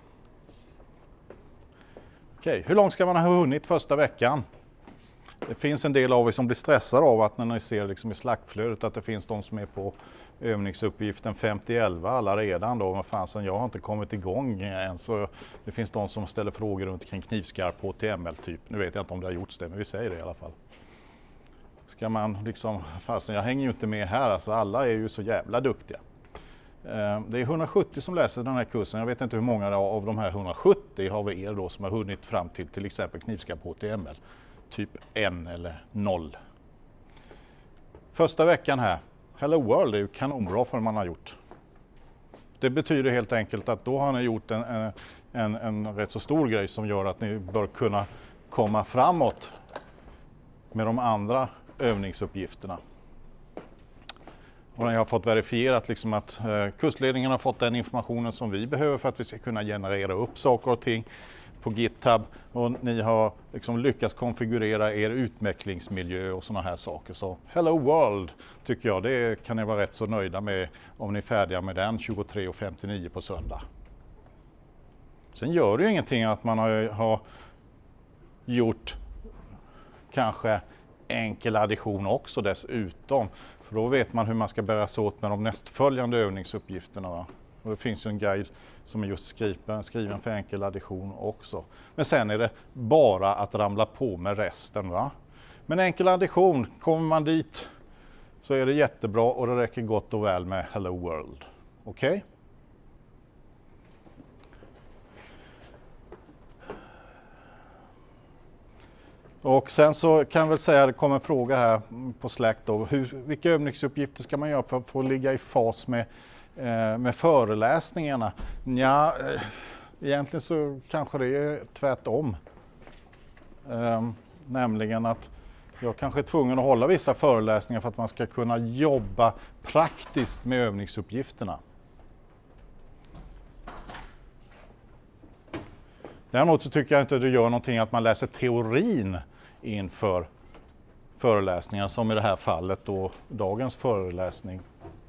Okej, okay, hur långt ska man ha hunnit första veckan? Det finns en del av er som blir stressade av att när ni ser liksom i slackflödet att det finns de som är på övningsuppgiften femtio elva alla redan då. Men fansen, jag har inte kommit igång än, så det finns de som ställer frågor runt kring knivskarp H T M L typ. Nu vet jag inte om det har gjorts det, men vi säger det i alla fall. Ska man liksom, fasen, jag hänger ju inte med här, alltså alla är ju så jävla duktiga. Det är hundrasjuttio som läser den här kursen. Jag vet inte hur många av de här hundrasjuttio har vi er då som har hunnit fram till till exempel knivskarp H T M L. Typ en eller noll. Första veckan här. Hello World är ju kanonbra för man har gjort. Det betyder helt enkelt att då har ni gjort en, en, en rätt så stor grej som gör att ni bör kunna komma framåt med de andra övningsuppgifterna. Och jag har fått verifierat liksom att eh, kursledningen har fått den informationen som vi behöver för att vi ska kunna generera upp saker och ting på GitHub, och ni har liksom lyckats konfigurera er utvecklingsmiljö och sådana här saker. Så Hello World tycker jag, det kan ni vara rätt så nöjda med om ni är färdiga med den tjugotre och femtionio på söndag. Sen gör det ju ingenting att man har, har gjort kanske enkel addition också dessutom. För då vet man hur man ska bära sig åt med de nästföljande övningsuppgifterna. Va? Och det finns ju en guide som är just skriven, skriven för enkel addition också. Men sen är det bara att ramla på med resten. Va? Men enkel addition, kommer man dit så är det jättebra och det räcker gott och väl med Hello World. Okej? Okay? Och sen så kan jag väl säga att det kommer en fråga här på Slack då. Hur, vilka övningsuppgifter ska man göra för att få ligga i fas med, eh, med föreläsningarna? Ja, eh, egentligen så kanske det är tvärtom. Eh, nämligen att jag kanske är tvungen att hålla vissa föreläsningar för att man ska kunna jobba praktiskt med övningsuppgifterna. Däremot så tycker jag inte att det gör någonting att man läser teorin inför föreläsningar, som i det här fallet då dagens föreläsning.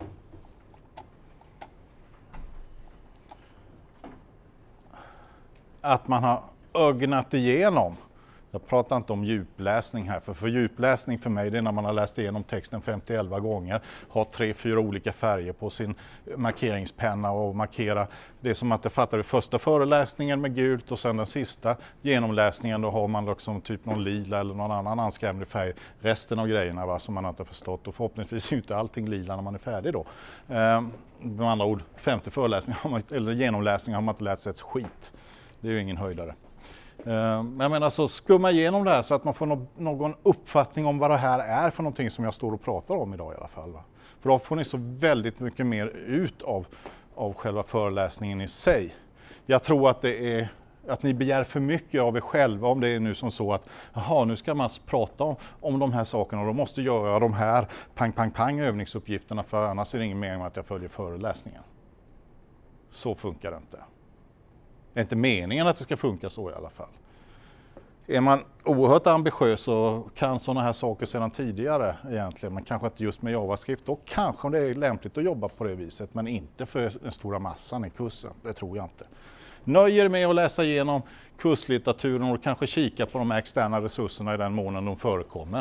Att man har ögnat igenom. Jag pratar inte om djupläsning här, för, för djupläsning för mig det är när man har läst igenom texten femtio elva gånger, har tre, fyra olika färger på sin markeringspenna och markera. Det är som att det fattar du första föreläsningen med gult och sen den sista genomläsningen då har man liksom typ någon lila eller någon annan anskrämlig färg. Resten av grejerna va, som man inte har förstått, och förhoppningsvis är inte allting lila när man är färdig då. Eh, med andra ord, femte föreläsningen har man, eller genomläsningen har man inte lärt sig ett skit. Det är ju ingen höjdare. Men jag menar så skumma igenom det här så att man får no- någon uppfattning om vad det här är för någonting som jag står och pratar om idag i alla fall. Va? För då får ni så väldigt mycket mer ut av, av själva föreläsningen i sig. Jag tror att det är Att ni begär för mycket av er själva, om det är nu som så att jaha, nu ska man prata om, om de här sakerna och då måste göra de här pang, pang, pang övningsuppgifterna, för annars är det ingen mening med att jag följer föreläsningen. Så funkar det inte. Det är inte meningen att det ska funka så i alla fall. Är man oerhört ambitiös och kan sådana här saker sedan tidigare egentligen, men kanske inte just med JavaScript, då kanske det är lämpligt att jobba på det viset, men inte för den stora massan i kursen, det tror jag inte. Nöj er med att läsa igenom kurslitteraturen och kanske kika på de externa resurserna i den mån de förekommer.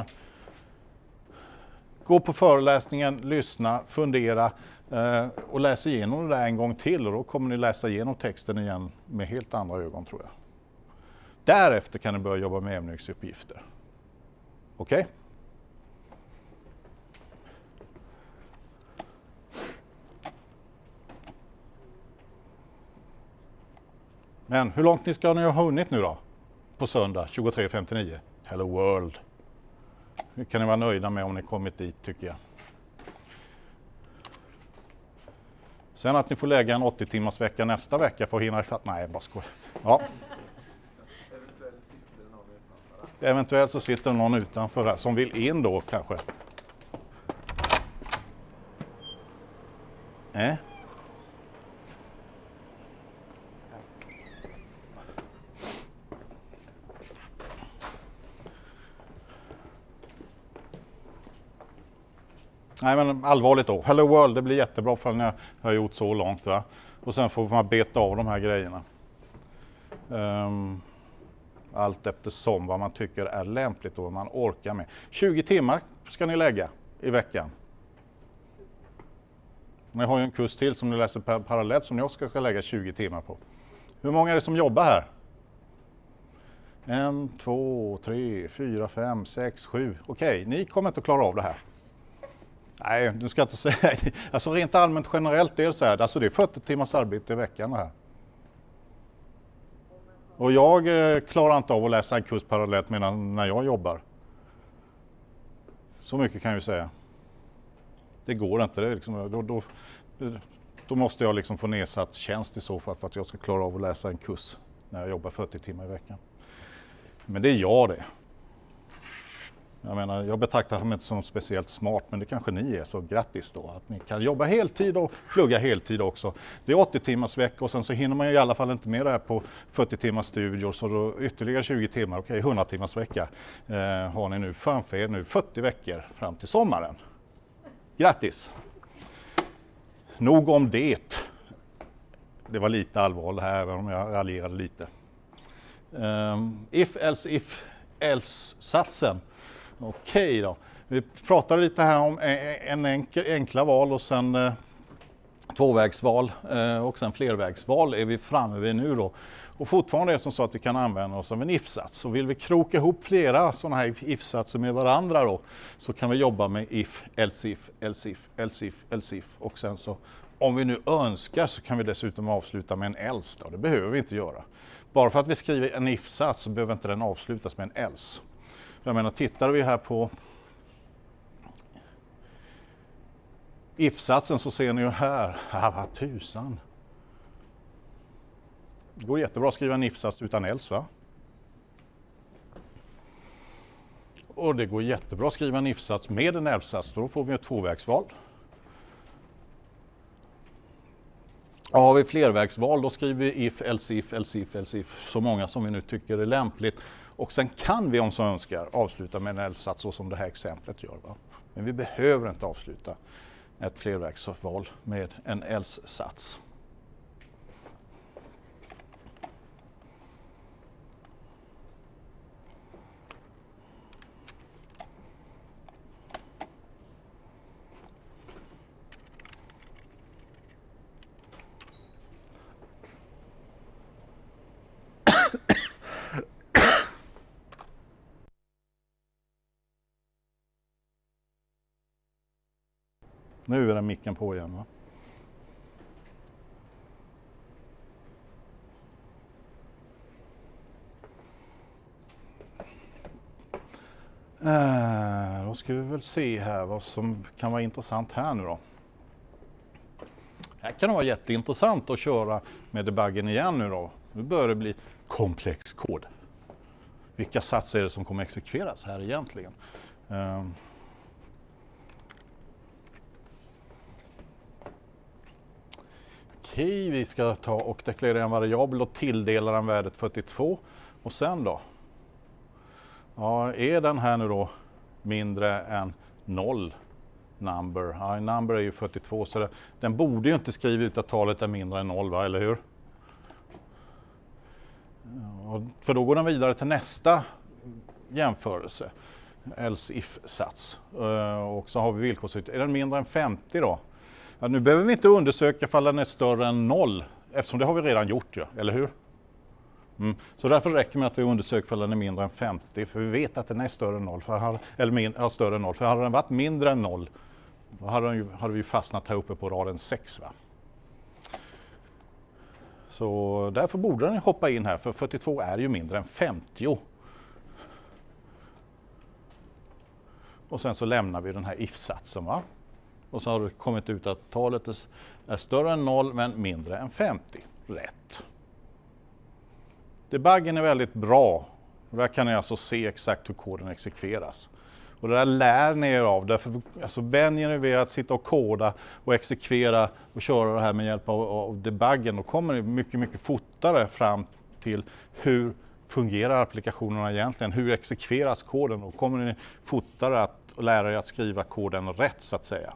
Gå på föreläsningen, lyssna, fundera eh, och läs igenom det där en gång till, och då kommer ni läsa igenom texten igen med helt andra ögon, tror jag. Därefter kan ni börja jobba med övningsuppgifter. Okej? Okay? Men hur långt ni ska ni ha hunnit nu då? På söndag tjugotre femtionio. Hello World. Nu kan ni vara nöjda med om ni kommit dit, tycker jag. Sen att ni får lägga en åttio timmars vecka nästa vecka för att hinna ifatt. Nej, bara skoj. Ja. Eventuellt så sitter någon utanför där som vill in då kanske. Eh? Nej, men allvarligt då. Hello World, det blir jättebra för när jag har gjort så långt, va? Och sen får man beta av de här grejerna. Um, allt eftersom vad man tycker är lämpligt och vad man orkar med. tjugo timmar ska ni lägga i veckan. Ni har ju en kurs till som ni läser par parallellt som ni också ska lägga tjugo timmar på. Hur många är det som jobbar här? En, två, tre, fyra, fem, sex, sju. Okej, ni kommer inte att klara av det här. Nej, du ska inte säga. Alltså rent allmänt generellt är det så här. Alltså det är fyrtio timmars arbete i veckan det här. Och jag eh, klarar inte av att läsa en kurs parallellt medan när jag jobbar. Så mycket kan jag ju säga. Det går inte. Det är liksom, då, då, då måste jag liksom få nedsatt tjänst i så fall för att jag ska klara av att läsa en kurs när jag jobbar fyrtio timmar i veckan. Men det är jag det. Jag menar, jag betraktar mig inte som speciellt smart, men det kanske ni är, så grattis då. Att ni kan jobba heltid och plugga heltid också. Det är åttio timmars vecka och sen så hinner man ju i alla fall inte med det här på fyrtio timmars studier, så då ytterligare tjugo timmar, okej, hundra timmars vecka eh, har ni nu framför er nu fyrtio veckor fram till sommaren. Grattis! Nog om det. Det var lite allvarligt här, även om jag raljerade lite. Um, if, else, if, else-satsen. Okej då. Vi pratade lite här om en enkel, enkla val och sen eh, tvåvägsval eh, och sen flervägsval är vi framme vid nu då. Och fortfarande är det som så att vi kan använda oss av en if-sats. Och vill vi kroka ihop flera sådana här if-satser med varandra då, så kan vi jobba med if, else if, else if, else if, else if. Och sen så, om vi nu önskar, så kan vi dessutom avsluta med en else då. Det behöver vi inte göra. Bara för att vi skriver en if-sats så behöver inte den avslutas med en else. Jag menar, tittar vi här på if-satsen så ser ni ju här, här vad tusan. Det går jättebra att skriva en if-sats utan else, va? Och det går jättebra att skriva en if-sats med en else-sats, då får vi ett tvåvägsval. Har vi flervägsval, då skriver vi if, else if, else if, else if, så många som vi nu tycker är lämpligt. Och sen kan vi om så önskar avsluta med en else-sats så som det här exemplet gör, va? Men vi behöver inte avsluta ett flervägsval med en else-sats. Nu är den micken på igen, va? Äh, då ska vi väl se här vad som kan vara intressant här nu då. Här kan det vara jätteintressant att köra med debuggen igen nu då. Nu börjar det bli komplex kod. Vilka satser är det som kommer exekveras här egentligen? Um. Okej, vi ska ta och deklarera en variabel och tilldela den värdet fyrtiotvå. Och sen då? Ja, är den här nu då mindre än noll number? Ja, number är ju fyrtiotvå, så det, den borde ju inte skriva ut att talet är mindre än noll, va? Eller hur? Ja, för då går den vidare till nästa jämförelse, else if-sats. Och så har vi villkorsyta. Är den mindre än femtio då? Ja, nu behöver vi inte undersöka ifall den är större än noll, eftersom det har vi redan gjort, ja, eller hur? Mm. Så därför räcker det med att vi undersöker ifall den är mindre än femtio, för vi vet att den är större än noll, för hade, eller min, ja, större än noll, för hade den varit mindre än noll, då hade, den ju, hade vi fastnat här uppe på raden sex, va? Så därför borde den hoppa in här, för fyrtiotvå är ju mindre än femtio. Och sen så lämnar vi den här if-satsen, va? Och så har det kommit ut att talet är större än noll men mindre än femtio. Rätt. Debuggen är väldigt bra. Där kan ni alltså se exakt hur koden exekveras. Och det där lär ni er av. Därför alltså, vänjer ni vid att sitta och koda och exekvera och köra det här med hjälp av, av debuggen. Då kommer ni mycket, mycket fortare fram till hur fungerar applikationerna egentligen. Hur exekveras koden? Då kommer ni fortare att lära er att skriva koden rätt, så att säga.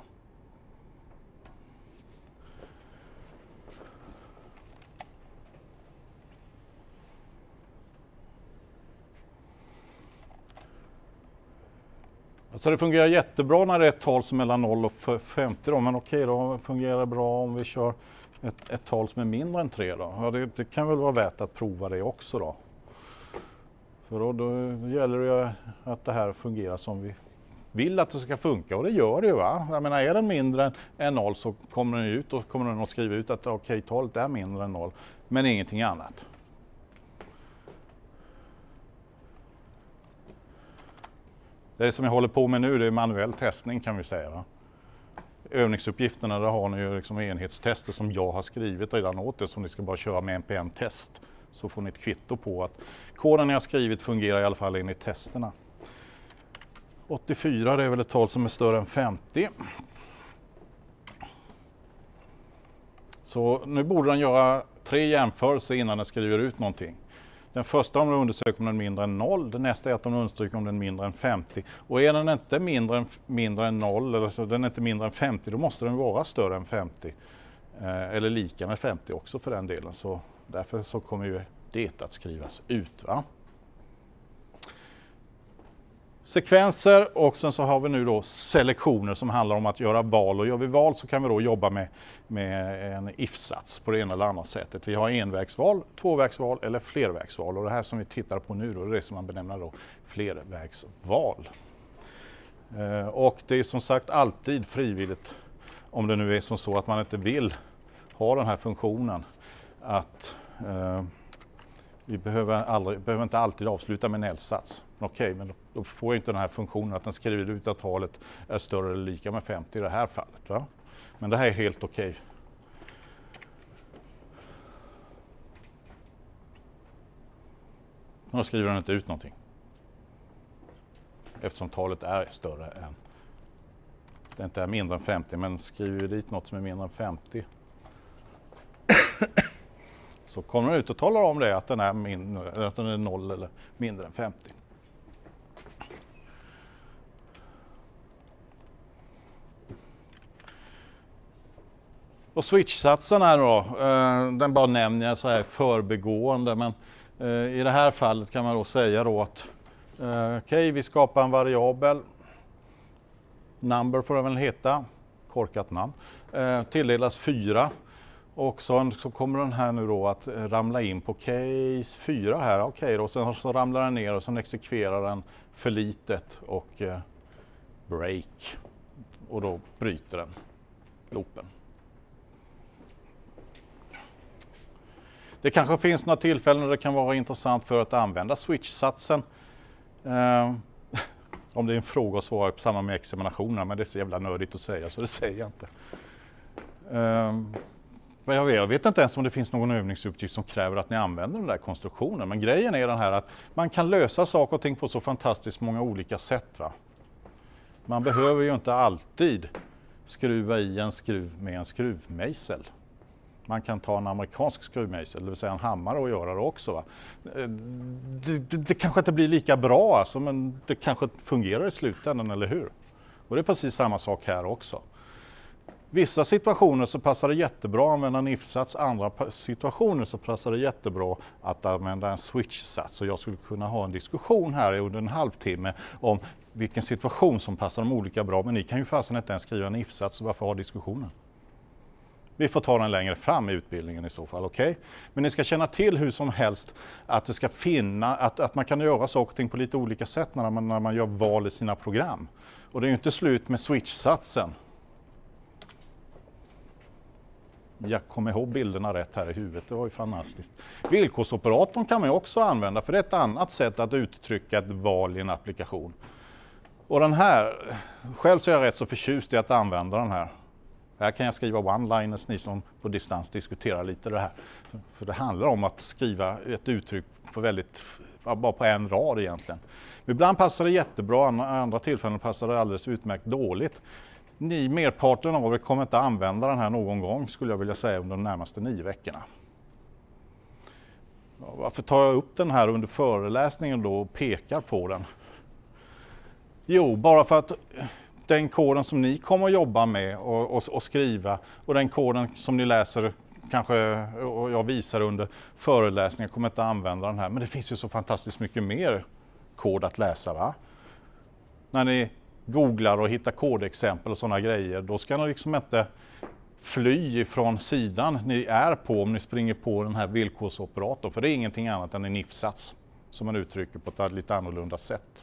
Så det fungerar jättebra när det är ett tal som är mellan noll och femtio då, men okej då, fungerar bra om vi kör ett, ett tal som är mindre än tre då. Ja, det, det kan väl vara värt att prova det också då. För då, då gäller det ju att det här fungerar som vi vill att det ska funka, och det gör det ju, va? Jag menar, är den mindre än noll så kommer den ut och kommer den att skriva ut att okej, talet är mindre än noll, men ingenting annat. Det som jag håller på med nu, det är manuell testning, kan vi säga, va? Övningsuppgifterna, där har ni ju liksom enhetstester som jag har skrivit redan åt er, som ni ska bara köra med N P M-test. Så får ni ett kvitto på att koden ni har skrivit fungerar i alla fall enligt testerna. åttiofyra, det är väl ett tal som är större än femtio. Så nu borde den göra tre jämförelser innan den skriver ut någonting. Den första om den undersöker om den är mindre än noll. Den nästa är att de undersöker om den är mindre än femtio. Och är den inte mindre än, mindre än noll, eller så den är inte mindre än femtio, då måste den vara större än femtio. Eh, eller lika med femtio också för den delen. Så därför så kommer ju det att skrivas ut, va? Sekvenser, och sen så har vi nu då selektioner som handlar om att göra val. Och gör vi val så kan vi då jobba med, med en if-sats på det ena eller andra sättet. Vi har envägsval, tvåvägsval eller flervägsval. Och det här som vi tittar på nu då, det är det som man benämner då flervägsval. Eh, och det är som sagt alltid frivilligt, om det nu är som så att man inte vill ha den här funktionen, att eh, vi behöver, aldrig, behöver inte alltid avsluta med en else-sats. Okej, men då, då får inte den här funktionen att den skriver ut att talet är större eller lika med femtio i det här fallet, va? Men det här är helt okej. Nu skriver den inte ut någonting, eftersom talet är större än, det inte är mindre än femtio, men skriver vi dit något som är mindre än femtio så kommer den ut och talar om det, att den är, mindre, att den är noll eller mindre än femtio. Och switch-satsen här då, eh, den bara nämner jag så här förbigående, men eh, i det här fallet kan man då säga då att eh, okej, okay, vi skapar en variabel, number får den väl heta, korkat namn, eh, tilldelas fyra. Och så, så kommer den här nu då att ramla in på case fyra här, okej okay, då, sen så ramlar den ner och sen exekverar den för litet och eh, break, och då bryter den loopen. Det kanske finns några tillfällen där det kan vara intressant för att använda switch-satsen. Eh, om det är en fråga och svar på samma med examinationerna, men det är så jävla nördigt att säga så det säger jag inte. Eh, Jag vet, jag vet inte ens om det finns någon övningsuppgift som kräver att ni använder den där konstruktionen. Men grejen är den här att man kan lösa saker och ting på så fantastiskt många olika sätt. Va? Man behöver ju inte alltid skruva i en skruv med en skruvmejsel. Man kan ta en amerikansk skruvmejsel, det vill säga en hammare, och göra det också. Va? Det, det, det kanske inte blir lika bra, alltså, men det kanske fungerar i slutändan, eller hur? Och det är precis samma sak här också. Vissa situationer så passar det jättebra att använda en if-sats, andra situationer så passar det jättebra att använda en switch-sats. Och jag skulle kunna ha en diskussion här under en halvtimme om vilken situation som passar de olika bra, men ni kan ju fasen inte ens skriva en if-sats, så varför ha diskussionen? Vi får ta den längre fram i utbildningen i så fall, okej? Okay? Men ni ska känna till hur som helst att det ska finna, att, att man kan göra saker och ting på lite olika sätt när man, när man gör val i sina program. Och det är ju inte slut med switch-satsen. Jag kommer ihåg bilderna rätt här i huvudet, det var ju fantastiskt. Villkorsoperatorn kan man ju också använda, för det är ett annat sätt att uttrycka ett val i en applikation. Och den här, själv så är jag rätt så förtjust i att använda den här. Här kan jag skriva one-liners, ni som på distans diskuterar lite det här. För det handlar om att skriva ett uttryck på väldigt, bara på en rad egentligen. Ibland passar det jättebra, andra tillfällen passar det alldeles utmärkt dåligt. Ni, merparten av er kommer inte använda den här någon gång, skulle jag vilja säga, under de närmaste nio veckorna. Varför tar jag upp den här under föreläsningen då och pekar på den? Jo, bara för att den koden som ni kommer att jobba med och, och, och skriva, och den koden som ni läser kanske och jag visar under föreläsningen, kommer inte använda den här. Men det finns ju så fantastiskt mycket mer kod att läsa, va? När ni googlar och hittar kodexempel och sådana grejer, då ska ni liksom inte fly från sidan ni är på om ni springer på den här villkorsoperatorn, för det är ingenting annat än en if-sats som man uttrycker på ett lite annorlunda sätt.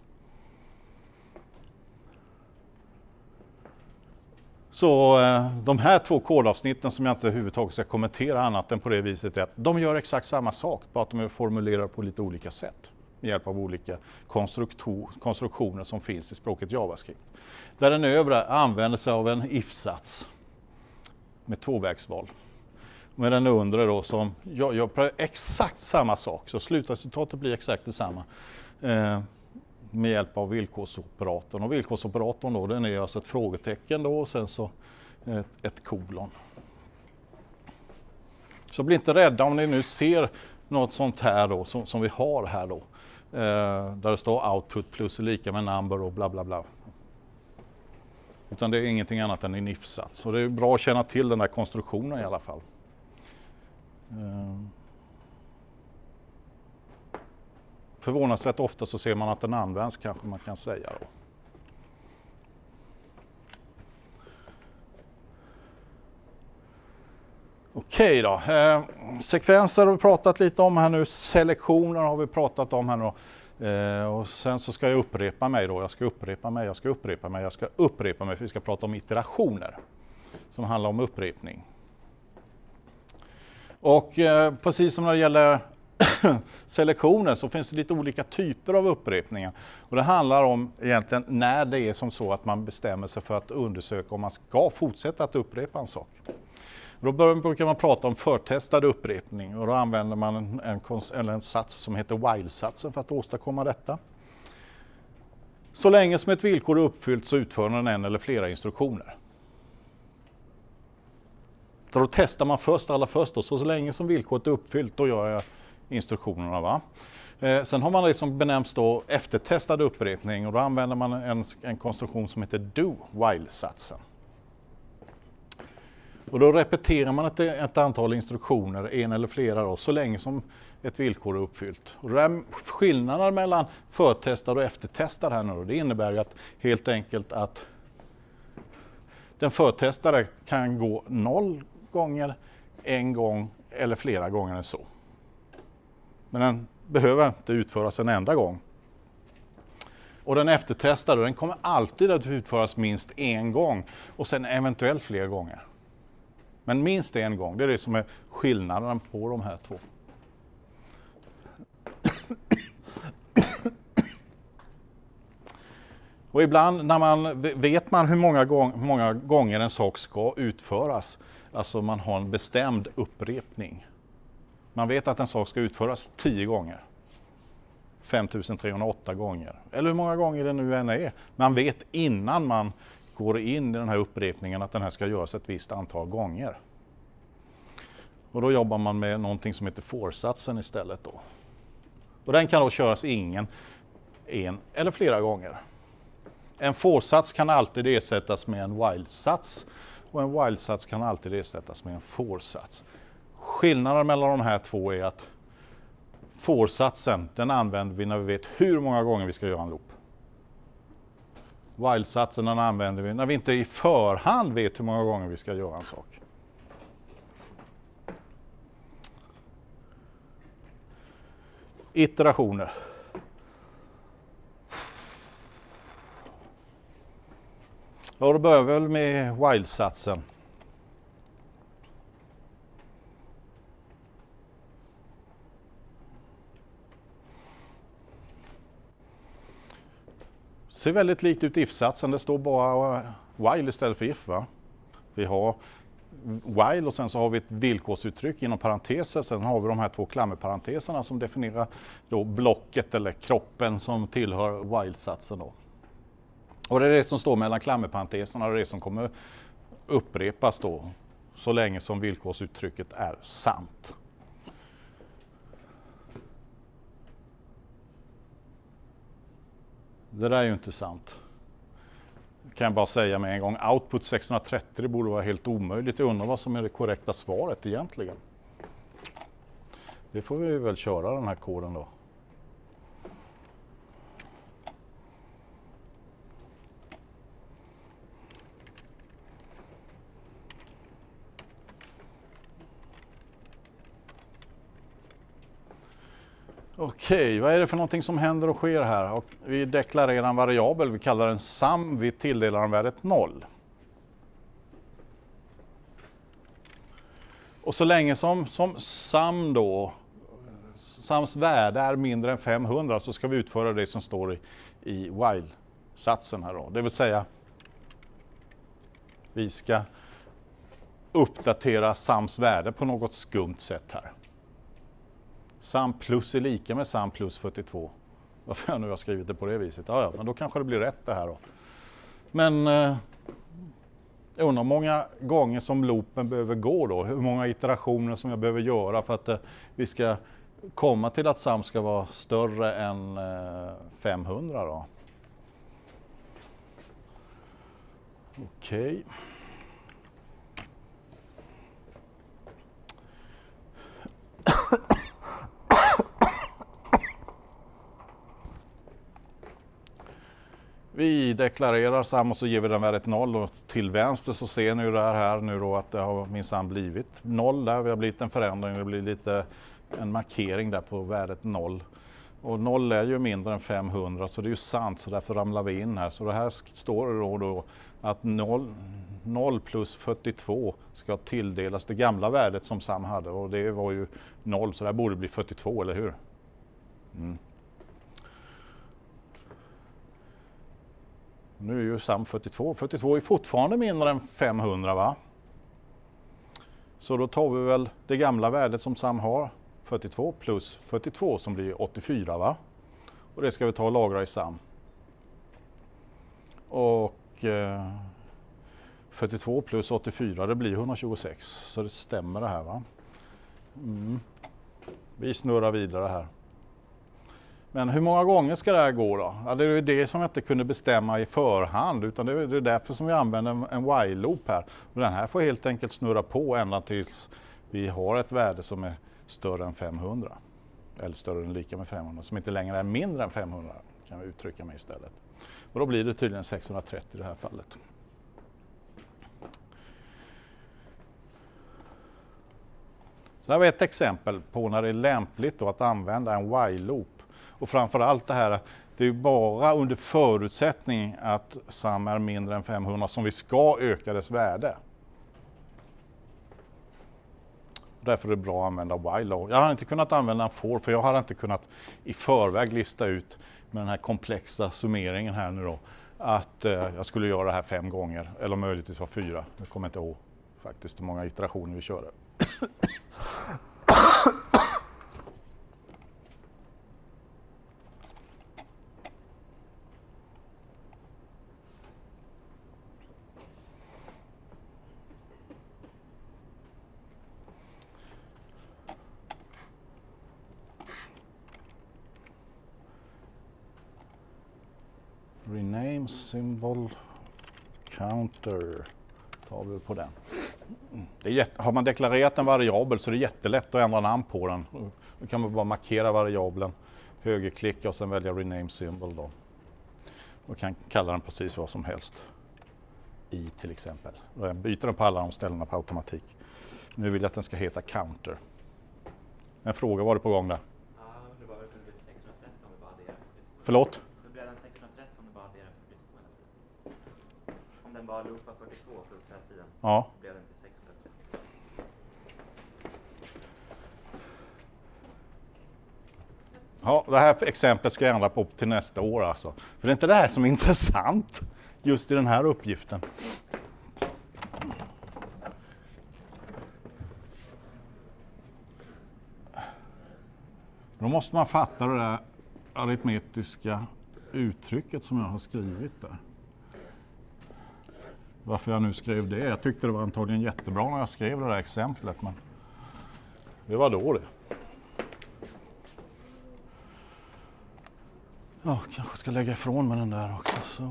Så eh, de här två kodavsnitten som jag inte överhuvudtaget ska kommentera annat än på det viset är att de gör exakt samma sak, bara att de är formulerade på lite olika sätt med hjälp av olika konstruktioner som finns i språket JavaScript. Där den övre använder sig av en if-sats med tvåvägsval. Med den undre då som gör, gör exakt samma sak, så slutresultatet blir exakt detsamma. Eh, med hjälp av villkorsoperatorn. Och villkorsoperatorn då, den är alltså ett frågetecken då och sen så ett, ett kolon. Så bli inte rädda om ni nu ser något sånt här då som, som vi har här då. Eh, där det står output plus är lika med number och bla bla bla. Utan det är ingenting annat än en if-sats. Så det är bra att känna till den här konstruktionen i alla fall. Eh. Förvånansvärt ofta så ser man att den används, kanske man kan säga då. Okej då, eh, sekvenser har vi pratat lite om här nu, selektioner har vi pratat om här nu. Eh, och sen så ska jag upprepa mig då, jag ska upprepa mig, jag ska upprepa mig, jag ska upprepa mig, för vi ska prata om iterationer som handlar om upprepning. Och eh, precis som när det gäller selektioner så finns det lite olika typer av upprepningar. Och det handlar om egentligen när det är som så att man bestämmer sig för att undersöka om man ska fortsätta att upprepa en sak. Då brukar man prata om förtestad upprepning och då använder man en, en, eller en sats som heter while-satsen för att åstadkomma detta. Så länge som ett villkor är uppfyllt så utför man en eller flera instruktioner. Så då testar man först, alla först då, så, så länge som villkoret är uppfyllt då gör jag instruktionerna, va? Eh, sen har man det som benämns då eftertestad upprepning och då använder man en, en konstruktion som heter do-while-satsen. Och då repeterar man ett, ett antal instruktioner, en eller flera då, så länge som ett villkor är uppfyllt. Och det där skillnaden mellan förtestad och eftertestad här nu då, det innebär ju att helt enkelt att den förtestade kan gå noll gånger, en gång eller flera gånger än så. Men den behöver inte utföras en enda gång. Och den eftertestade, den kommer alltid att utföras minst en gång och sen eventuellt fler gånger. Men minst en gång, det är det som är skillnaden på de här två. Och ibland när man vet man hur många, gång, hur många gånger en sak ska utföras, Alltså man har en bestämd upprepning. Man vet att en sak ska utföras tio gånger. fem tusen trehundraåtta gånger. Eller hur många gånger det nu än är. Man vet innan man går in i den här upprepningen att den här ska göras ett visst antal gånger. Och då jobbar man med någonting som heter for-satsen istället då. Och den kan då köras ingen, en eller flera gånger. En for-sats kan alltid ersättas med en while-sats. Och en while-sats kan alltid ersättas med en for-sats. Skillnaden mellan de här två är att for-satsen, den använder vi när vi vet hur många gånger vi ska göra en loop. While-satsen, den använder vi när vi inte i förhand vet hur många gånger vi ska göra en sak. Iterationer. Ja, då börjar vi väl med while-satsen. Ser väldigt likt ut if-satsen, det står bara while istället för if. Va? Vi har while och sen så har vi ett villkorsuttryck inom parenteser. Sen har vi de här två klammerparenteserna som definierar då blocket eller kroppen som tillhör while-satsen. Då. Och det är det som står mellan klammerparenteserna och det som kommer upprepas då så länge som villkorsuttrycket är sant. Det där är ju inte sant. Kan jag bara säga med en gång. Output sexhundratrettio, det borde vara helt omöjligt. Jag undrar vad som är det korrekta svaret egentligen. Det får vi väl köra den här koden då. Okej, vad är det för någonting som händer och sker här? Och vi deklarerar en variabel, vi kallar den sum, vi tilldelar den värdet noll. Och så länge som, som sum då, sums värde är mindre än femhundra så ska vi utföra det som står i, i while-satsen här då. Det vill säga, vi ska uppdatera sums värde på något skumt sätt här. Sum plus är lika med sum plus fyrtiotvå. Varför jag nu har skrivit det på det viset? Ja, ja, men då kanske det blir rätt det här då. Men eh, jag undrar hur många gånger som loopen behöver gå då. Hur många iterationer som jag behöver göra för att eh, vi ska komma till att sum ska vara större än eh, femhundra då. Okej. Okay. Vi deklarerar sum och så ger vi den värdet noll och till vänster så ser ni ju det här nu då att det har minsann blivit noll där. Vi har blivit en förändring, det blir lite en markering där på värdet noll. Och noll är ju mindre än femhundra så det är ju sant så därför ramlar vi in här. Så det här står det då, då att noll, noll plus fyrtiotvå ska tilldelas det gamla värdet som sum hade och det var ju noll så det här borde bli fyrtiotvå, eller hur? Mm. Nu är ju sum fyrtiotvå. fyrtiotvå är fortfarande mindre än femhundra va? Så då tar vi väl det gamla värdet som sum har. fyrtiotvå plus fyrtiotvå som blir åttiofyra va? Och det ska vi ta och lagra i sum. Och eh, fyrtiotvå plus åttiofyra det blir etthundratjugosex. Så det stämmer det här va? Mm. Vi snurrar vidare här. Men hur många gånger ska det här gå då? Ja, det är det som jag inte kunde bestämma i förhand utan det är därför som vi använder en, en while-loop här. Och den här får helt enkelt snurra på ända tills vi har ett värde som är större än femhundra. Eller större än lika med femhundra. Som inte längre är mindre än femhundra kan vi uttrycka mig istället. Och då blir det tydligen sexhundratrettio i det här fallet. Så här var ett exempel på när det är lämpligt då att använda en while-loop. Och framförallt det här att det är bara under förutsättning att sum är mindre än femhundra som vi ska öka dess värde. Därför är det bra att använda while. Jag har inte kunnat använda en for för jag har inte kunnat i förväg lista ut med den här komplexa summeringen här nu då att eh, jag skulle göra det här fem gånger eller möjligtvis var fyra. Jag kommer inte ihåg faktiskt hur många iterationer vi körde. Rename symbol counter tar vi på den. Det är jätte, har man deklarerat en variabel så är det jättelätt att ändra namn på den. Då kan man bara markera variabeln, högerklicka och sen välja rename symbol då. Och kan kalla den precis vad som helst. I till exempel. Och jag byter den på alla de ställena på automatik. Nu vill jag att den ska heta counter. En fråga var det på gång där. Ja, det var väl sexhundratretton om vi bara adderar. Förlåt? Då blir den sexhundratretton om vi bara adderar fyrtiotvå hela tiden. Om den bara loopar fyrtiotvå plus hela tiden. Ja. Då blir den till sexhundratretton. Ja, det här exemplet ska jag ändra på till nästa år alltså. För det är inte det här som är intressant just i den här uppgiften. Då måste man fatta det där aritmetiska uttrycket som jag har skrivit där. Varför jag nu skrev det. Jag tyckte det var antagligen jättebra när jag skrev det där exemplet. Men det var då det. Ja, kanske ska lägga ifrån mig den där också. Så,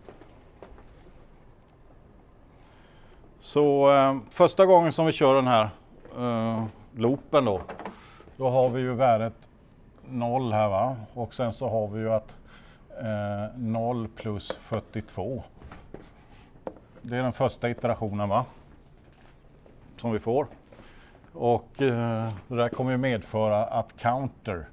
så eh, första gången som vi kör den här eh, loopen då. Då har vi ju värdet noll här va. Och sen så har vi ju att eh, noll plus fyrtiotvå. Det är den första iterationen va. Som vi får. Och eh, det där kommer ju medföra att counter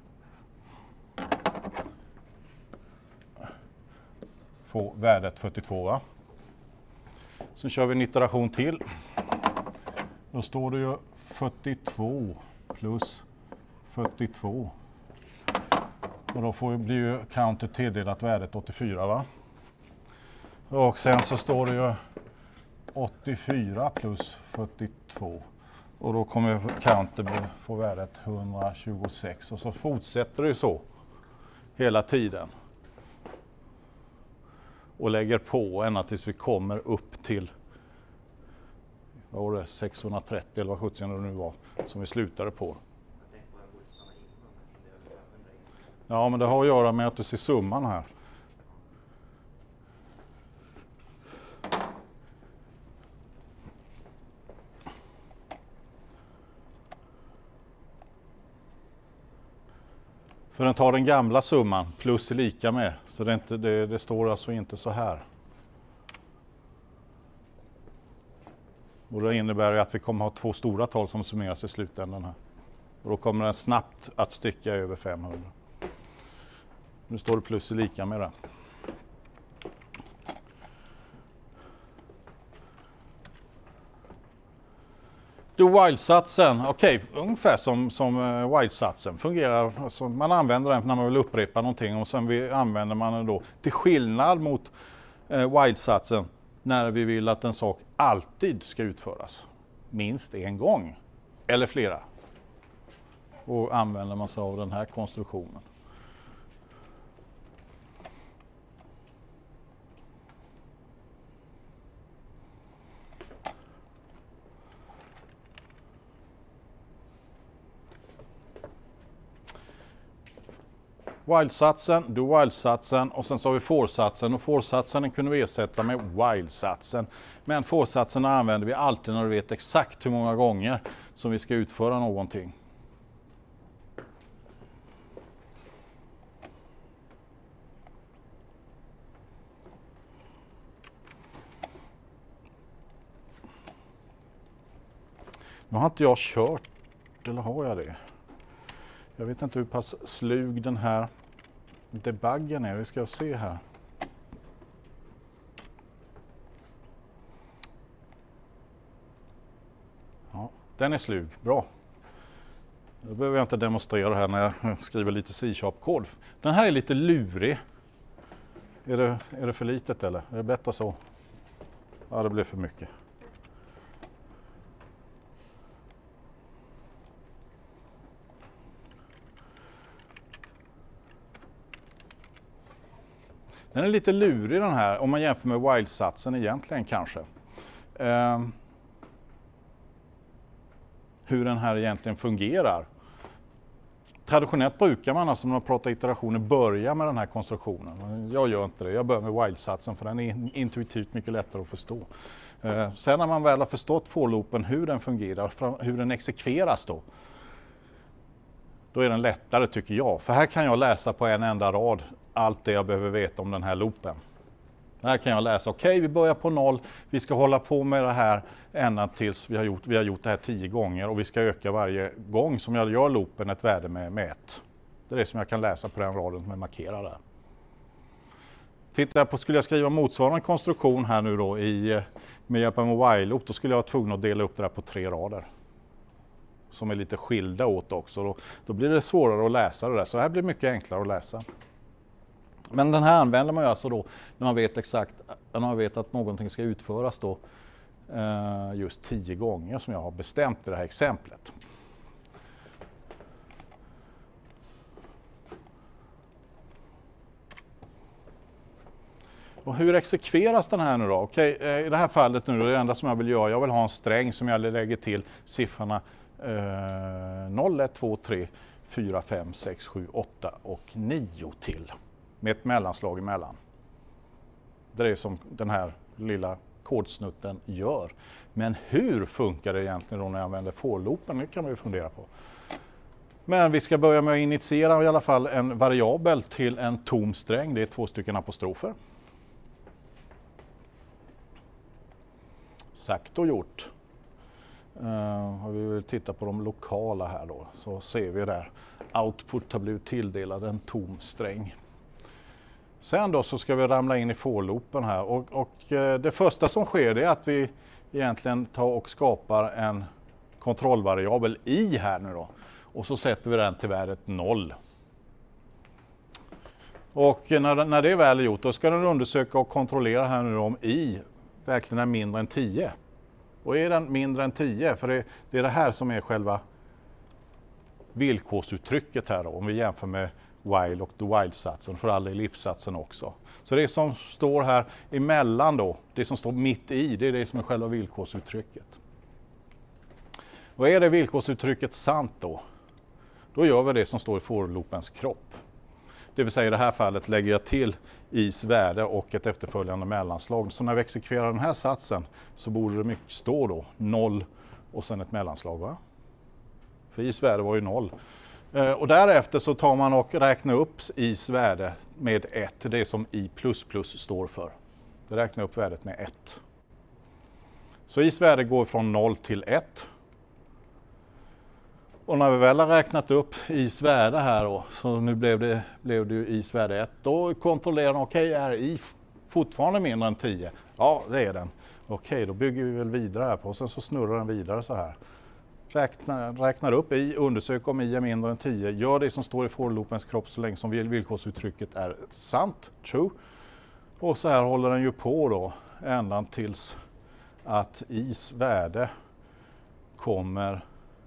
får värdet fyrtiotvå va. Så kör vi en iteration till. Då står det ju fyrtiotvå plus fyrtiotvå. Och då får blir ju counter tilldelat värdet åttiofyra va. Och sen så står det ju åttiofyra plus fyrtiotvå. Och då kommer counter få värdet etthundratjugosex. Och så fortsätter det ju så hela tiden. Och lägger på ända tills vi kommer upp till vad var det, sexhundratrettio eller vad sjutton det nu var som vi slutade på. Ja, men det har att göra med att du ser summan här. För den tar den gamla summan plus är lika med. Så det, är inte, det, det står alltså inte så här. Och det innebär ju att vi kommer ha två stora tal som summeras i slutändan här. Och då kommer den snabbt att sticka över femhundra. Nu står det plus är lika med det. Do while-satsen, okej, okay, ungefär som, som uh, while-satsen fungerar. Alltså man använder den när man vill upprepa någonting och sen vi, använder man den då till skillnad mot uh, while-satsen när vi vill att en sak alltid ska utföras. Minst en gång eller flera. Och använder man sig av den här konstruktionen. While-satsen, do while-satsen och sen så har vi for-satsen och for-satsen kunde vi ersätta med while-satsen. Men for-satsen använder vi alltid när vi vet exakt hur många gånger som vi ska utföra någonting. Nu har inte jag kört, eller har jag det? Jag vet inte hur pass slug den här debuggen är. Vi ska se här. Ja, den är slug. Bra. Då behöver jag inte demonstrera här när jag skriver lite C-sharp-kod. Den här är lite lurig. Är det, är det för litet eller? Är det bättre så? Ja, det blir för mycket. Den är lite lurig den här om man jämför med while-satsen egentligen kanske. Eh, hur den här egentligen fungerar. Traditionellt brukar man alltså när man pratar iterationer börja med den här konstruktionen. Jag gör inte det, jag börjar med while-satsen för den är intuitivt mycket lättare att förstå. Eh, sen när man väl har förstått for-loopen, hur den fungerar, hur den exekveras då, då är den lättare tycker jag. För här kan jag läsa på en enda rad allt det jag behöver veta om den här loopen. Här kan jag läsa, okej okay, vi börjar på noll, vi ska hålla på med det här ända tills vi har gjort, vi har gjort det här tio gånger och vi ska öka varje gång som jag gör loopen ett värde med, med ett. Det är det som jag kan läsa på den raden som jag markerar där. Tittar jag på, skulle jag skriva motsvarande konstruktion här nu då i, med hjälp av en while-loop, då skulle jag vara tvungen att dela upp det här på tre rader. Som är lite skilda åt också. Då, då blir det svårare att läsa det där, så det här blir mycket enklare att läsa. Men den här använder man ju alltså då när man vet exakt, när man vet att någonting ska utföras då eh, just tio gånger som jag har bestämt i det här exemplet. Och hur exekveras den här nu då? Okej, i det här fallet nu, det enda som jag vill göra, jag vill ha en sträng som jag lägger till siffrorna eh, noll, ett, två, tre, fyra, fem, sex, sju, åtta och nio till. Med ett mellanslag emellan. Det är det som den här lilla kodsnutten gör. Men hur funkar det egentligen då när jag använder for-loopen? Det kan man ju fundera på. Men vi ska börja med att initiera i alla fall en variabel till en tom sträng. Det är två stycken apostrofer. Sagt och gjort. Uh, vi vill titta på de lokala här då. Så ser vi där. Output har blivit tilldelad en tom sträng. Sen då så ska vi ramla in i for-loopen här och, och eh, det första som sker det är att vi egentligen tar och skapar en kontrollvariabel i här nu då. Och så sätter vi den till värdet noll. Och när, när det är väl gjort då ska den undersöka och kontrollera här nu då om i verkligen är mindre än tio. Och är den mindre än tio, för det, det är det här som är själva villkorsuttrycket här då, om vi jämför med while och the while-satsen, för alla i livssatsen också. Så det som står här emellan då, det som står mitt i, det är det som är själva villkorsuttrycket. Och är det villkorsuttrycket sant då? Då gör vi det som står i for-loopens kropp. Det vill säga i det här fallet lägger jag till is värde och ett efterföljande mellanslag. Så när vi exekverar den här satsen så borde det mycket stå då noll och sen ett mellanslag, va? För is värde var ju noll. Och därefter så tar man och räknar upp is värde med ett, det som i plus plus står för. Det räknar upp värdet med ett. Så is värde går från noll till ett. Och när vi väl har räknat upp is värde här då, så nu blev det, blev det ju is värde ett, då kontrollerar den, okej, okay, är i fortfarande mindre än tio? Ja, det är den. Okej, okay, då bygger vi väl vidare här på, och sen så snurrar den vidare så här. Räknar, räknar upp i, undersöker om i är mindre än tio, gör det som står i for-loopens kropp så länge som villkorsuttrycket är sant, true. Och så här håller den ju på då, ända tills att is värde kommer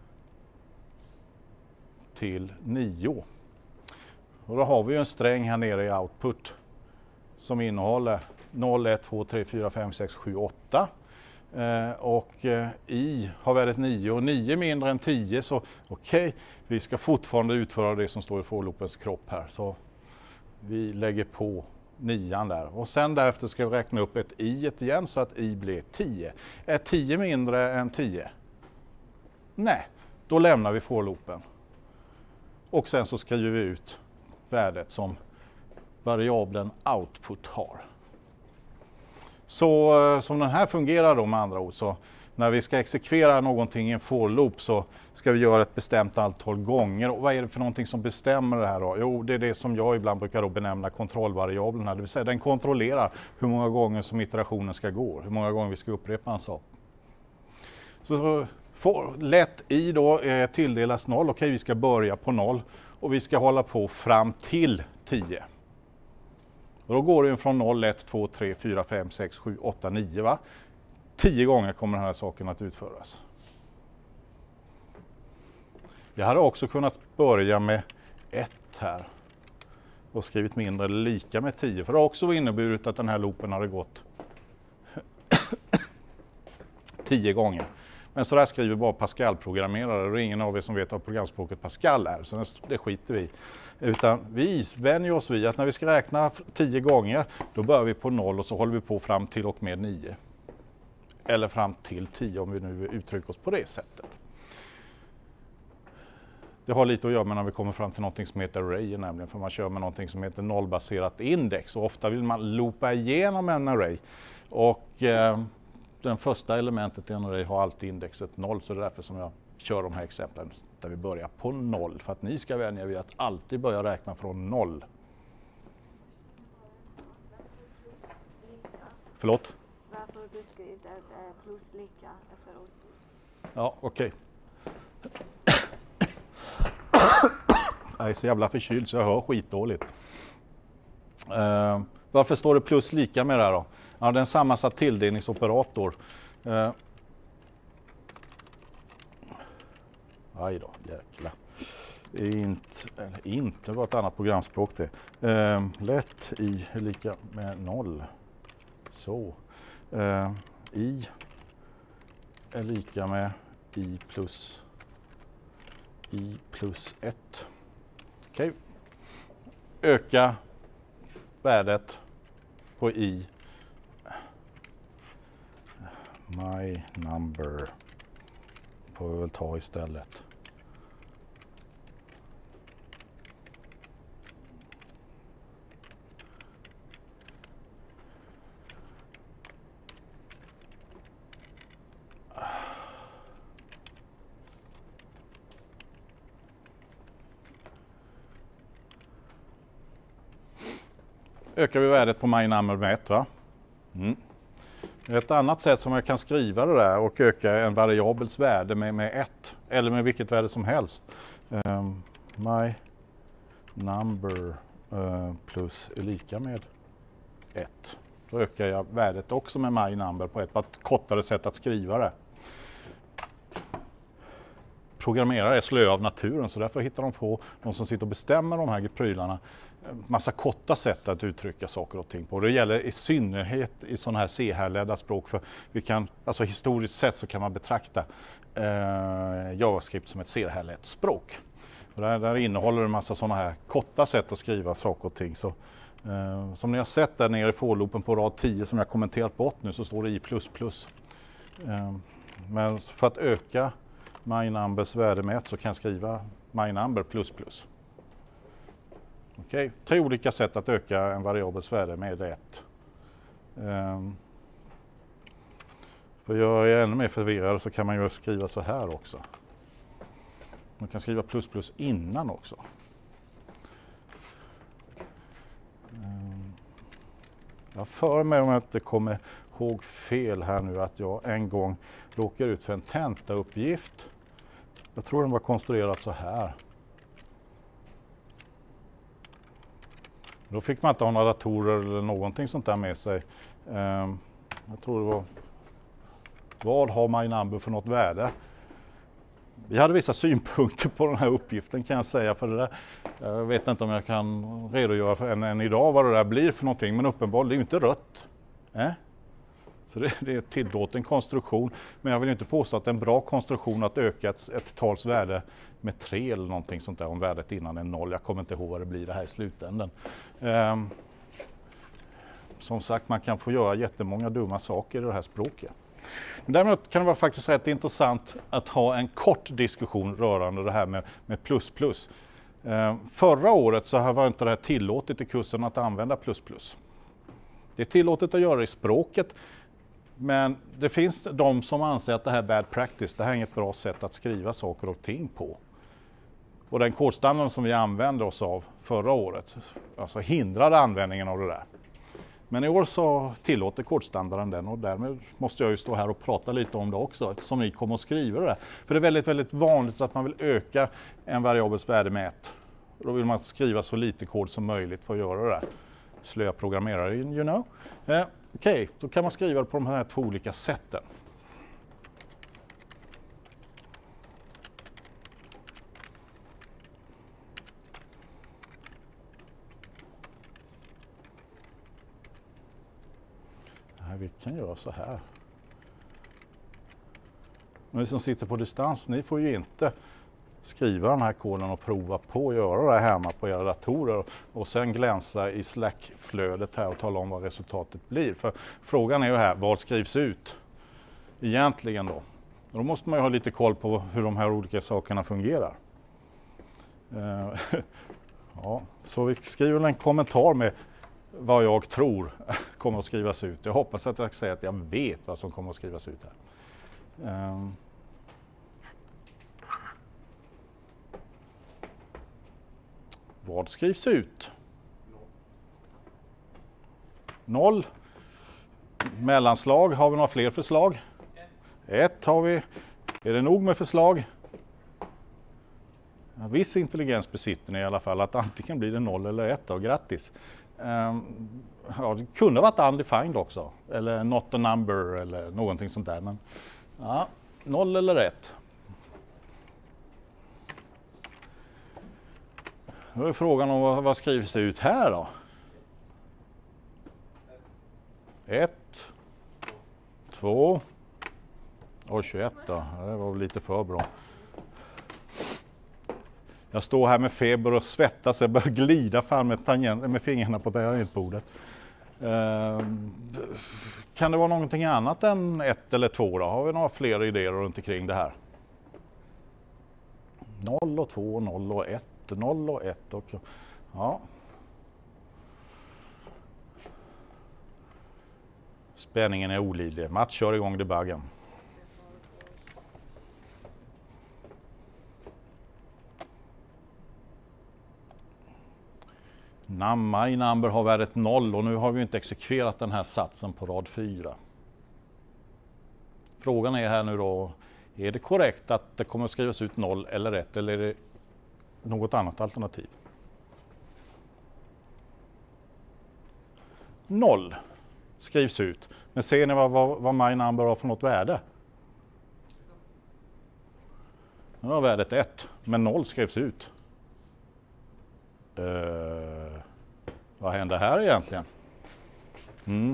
till nio. Och då har vi ju en sträng här nere i output som innehåller noll, ett, två, tre, fyra, fem, sex, sju, åtta. Eh, och eh, i har värdet nio och nio mindre än tio, så okej, okay, vi ska fortfarande utföra det som står i for-loopens kropp här. Så vi lägger på nian där. Och sen därefter ska vi räkna upp ett i igen så att i blir tio. Är tio mindre än tio? Nej, då lämnar vi for-loopen. Och sen så skriver vi ut värdet som variabeln output har. Så som den här fungerar då med andra ord, så när vi ska exekvera någonting i en for-loop så ska vi göra ett bestämt antal gånger. Och vad är det för någonting som bestämmer det här då? Jo, det är det som jag ibland brukar då benämna kontrollvariabeln här. Det vill säga den kontrollerar hur många gånger som iterationen ska gå, hur många gånger vi ska upprepa en sak. Så får lätt i då eh, tilldelas noll. Okej, vi ska börja på noll och vi ska hålla på fram till tio. Och då går det från noll, ett, två, tre, fyra, fem, sex, sju, åtta, nio, va? tio gånger kommer den här saken att utföras. Jag hade också kunnat börja med ett här. och skrivit mindre eller lika med tio. För det har också inneburit att den här loopen hade gått tio gånger. Men så där skriver bara Pascal-programmerare, och det är ingen av er som vet vad programspråket Pascal är, så det skiter vi i. Utan vi vänjer oss vid att när vi ska räkna tio gånger, då börjar vi på noll och så håller vi på fram till och med nio. Eller fram till tio om vi nu uttrycker oss på det sättet. Det har lite att göra med när vi kommer fram till något som heter array, nämligen för man kör med något som heter nollbaserat index, och ofta vill man loopa igenom en array. Och eh, den första elementet i en array har alltid indexet noll, så det är därför som jag kör de här exemplen där vi börjar på noll, för att ni ska vänja vid att alltid börja räkna från noll. Förlåt? Varför du skrev det plus lika efteråt? Ja, okej. Jag är så jävla förkyld så jag hör skitdåligt. Uh, varför står det plus lika med det här då? Ja, det är en sammansatt tilldelningsoperator. Uh, aj då, jäkla. Int, eller inte, det var ett annat programspråk det. Uh, lätt i är lika med noll. Så. Uh, I är lika med i plus i plus ett. Okej. Öka värdet på i my number får vi väl ta istället. Ökar vi värdet på my-number med ett, va? Mm. Ett annat sätt som jag kan skriva det där och öka en variabels värde med, med ett, eller med vilket värde som helst. Um, my number uh, plus är lika med ett. Då ökar jag värdet också med my number på ett, på ett kortare sätt att skriva det. Programmerare är slöa av naturen, så därför hittar de på, de som sitter och bestämmer de här prylarna, massa korta sätt att uttrycka saker och ting på. Det gäller i synnerhet i sådana här C-härledda språk, för vi kan, alltså historiskt sett så kan man betrakta eh, JavaScript som ett C-härlett språk. Och där, där innehåller det en massa sådana här korta sätt att skriva saker och ting. Så, eh, som ni har sett där nere i for-loopen på rad tio som jag kommenterat bort nu, så står det i plus plus. Eh, men för att öka my-numbers värde med ett så kan jag skriva my-number plus plus. Okej, tre olika sätt att öka en variabels värde med ett. Um, för jag är ännu mer förvirrad så kan man ju skriva så här också. Man kan skriva plus plus innan också. Um, jag för mig om jag inte kommer ihåg fel här nu att jag en gång råkade ut för en tentauppgift. Jag tror den var konstruerad så här. Då fick man inte ha några datorer eller någonting sånt där med sig. Um, jag tror det var, vad har my number för något värde? Vi hade vissa synpunkter på den här uppgiften kan jag säga. För det där, jag vet inte om jag kan redogöra för än, än idag vad det där blir för någonting. Men uppenbarligen, det är ju inte rött. Eh? Så det, det är tillåten konstruktion. Men jag vill inte påstå att det är en bra konstruktion att öka ett, ett tals värde med tre eller någonting sånt där, om värdet innan är noll. Jag kommer inte ihåg vad det blir det här i slutändan. Um, som sagt, man kan få göra jättemånga dumma saker i det här språket. Men däremot kan det vara faktiskt rätt intressant att ha en kort diskussion rörande det här med, med plus plus. Um, förra året så var inte det här tillåtet i kursen att använda plus plus. Det är tillåtet att göra i språket. Men det finns de som anser att det här är bad practice. Det här är inget bra sätt att skriva saker och ting på. Och den kodstandarden som vi använde oss av förra året, alltså hindrade användningen av det där. Men i år så tillåter kodstandarden den, och därmed måste jag ju stå här och prata lite om det också, eftersom ni kommer att skriva det där. För det är väldigt, väldigt vanligt att man vill öka en variabels värde med ett. Då vill man skriva så lite kod som möjligt för att göra det där. Slöa programmerare, you know. Eh, Okej, okay, då kan man skriva det på de här två olika sätten. vi kan göra så här. Ni som sitter på distans, ni får ju inte skriva den här koden och prova på att göra det hemma på era datorer och sen glänsa i Slack-flödet här och tala om vad resultatet blir. För frågan är ju här, vad skrivs ut egentligen då? Då måste man ju ha lite koll på hur de här olika sakerna fungerar. Uh, ja, så vi skriver en kommentar med vad jag tror kommer att skrivas ut. Jag hoppas att jag säger att jag vet vad som kommer att skrivas ut här. Um, vad skrivs ut? Noll. Mellanslag, har vi några fler förslag? Ett har vi. Är det nog med förslag? Ja, viss intelligens besitter ni i alla fall, att antingen blir det noll eller ett och grattis. Um, ja, det kunde varit undefined också, eller not a number eller någonting sånt där. Men ja, noll eller ett. Då är frågan om vad, vad skrivs det ut här då? Ett. Två. Och tjugoett då, det var lite för bra. Jag står här med feber och svettas så jag börjar glida fram med, tangent, med fingrarna på tangentbordet. Uh, kan det vara någonting annat än ett eller två då? Har vi några fler idéer runt omkring det här? Noll och två, noll och ett, noll och ett. Och, ja. Spänningen är olidlig. Mats kör igång debuggen. My number har värdet noll och nu har vi inte exekverat den här satsen på rad fyra. Frågan är här nu då, är det korrekt att det kommer att skrivas ut noll eller ett eller är det något annat alternativ? noll skrivs ut, men ser ni vad, vad, vad my number har för något värde? Nu har värdet ett, men noll skrivs ut. Uh, vad händer här egentligen? Mm.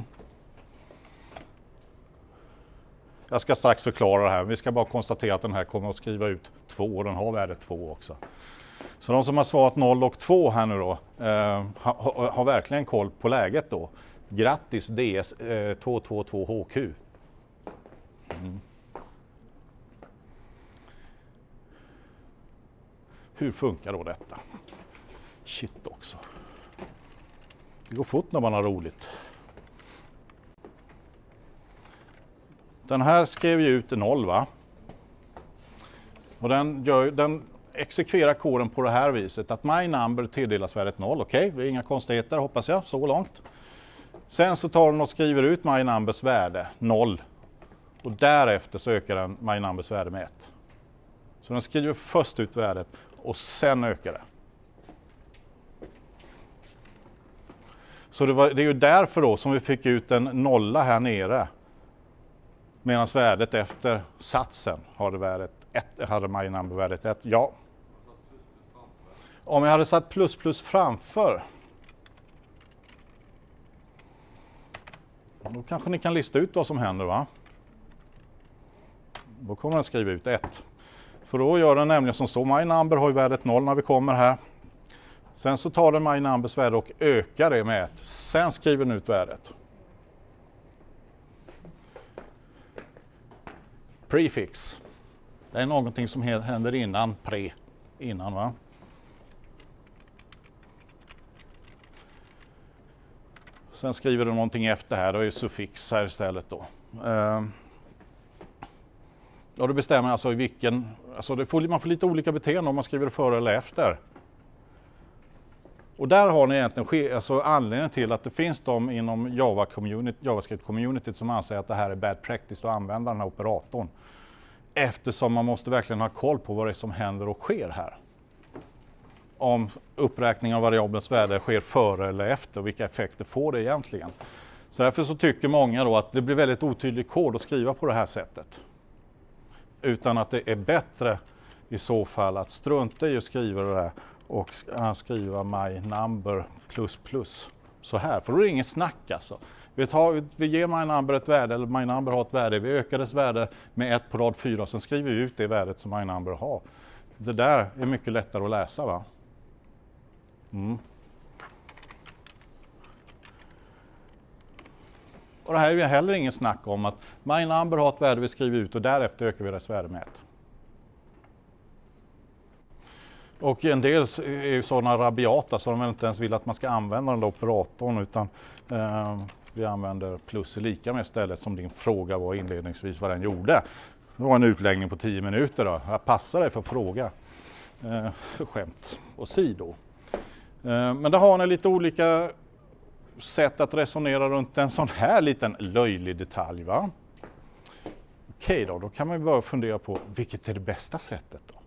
Jag ska strax förklara det här. Vi ska bara konstatera att den här kommer att skriva ut två och den har värde två också. Så de som har svarat noll och två här nu då uh, har, har verkligen koll på läget då. Grattis D S uh, två två två H Q. Mm. Hur funkar då detta? Shit också. Det går fort när man har roligt. Den här skrev ju ut noll va? Och den, gör, den exekverar koden på det här viset. Att my number tilldelas värdet noll. Okej, okay, det är inga konstigheter hoppas jag, så långt. Sen så tar den och skriver ut my numbers värde noll. Och därefter så ökar den my numbers värde med ett. Så den skriver först ut värdet och sen ökar det. Så det, var, det är ju därför då som vi fick ut en nolla här nere. Medan värdet efter satsen hade, värdet ett, hade my number värdet ett. Ja. Om jag hade satt plus plus framför. Då kanske ni kan lista ut vad som händer va? Då kommer den skriva ut ett. För då gör den nämligen som så. My number har ju värdet noll när vi kommer här. Sen så tar den my numbers värde och ökar det med ett. Sen skriver den ut värdet. Prefix. Det är någonting som händer innan pre. Innan va? Sen skriver den någonting efter här. Då är det suffix här istället då. Uh, och det bestämmer alltså i vilken. Alltså det får, man får lite olika beteende om man skriver före eller efter. Och där har ni egentligen alltså anledningen till att det finns de inom Java community, JavaScript-communityt som anser att det här är bad practice att använda den här operatorn. Eftersom man måste verkligen ha koll på vad det är som händer och sker här. Om uppräkning av variabelns värde sker före eller efter och vilka effekter får det egentligen. Så därför så tycker många då att det blir väldigt otydlig kod att skriva på det här sättet. Utan att det är bättre i så fall att strunta i att skriva det där och skriva my number plus plus så här. För då är det ingen snack alltså. Vi, tar, vi ger MyNumber ett värde, eller MyNumber har ett värde. Vi ökar dess värde med ett på rad fyra och sen skriver vi ut det värdet som MyNumber har. Det där är mycket lättare att läsa, va? Mm. Och det här är ju heller ingen snack om att MyNumber har ett värde vi skriver ut och därefter ökar vi dess värde med ett. Och en del är ju sådana rabiata så de inte ens vill att man ska använda den där operatorn utan eh, vi använder plus är lika med istället som din fråga var inledningsvis vad den gjorde. Det var en utläggning på tio minuter då. Jag passar dig för att fråga. Eh, skämt åsido. Eh, men där har ni lite olika sätt att resonera runt en sån här liten löjlig detalj, va? Okej då, då kan man ju börja fundera på vilket är det bästa sättet då?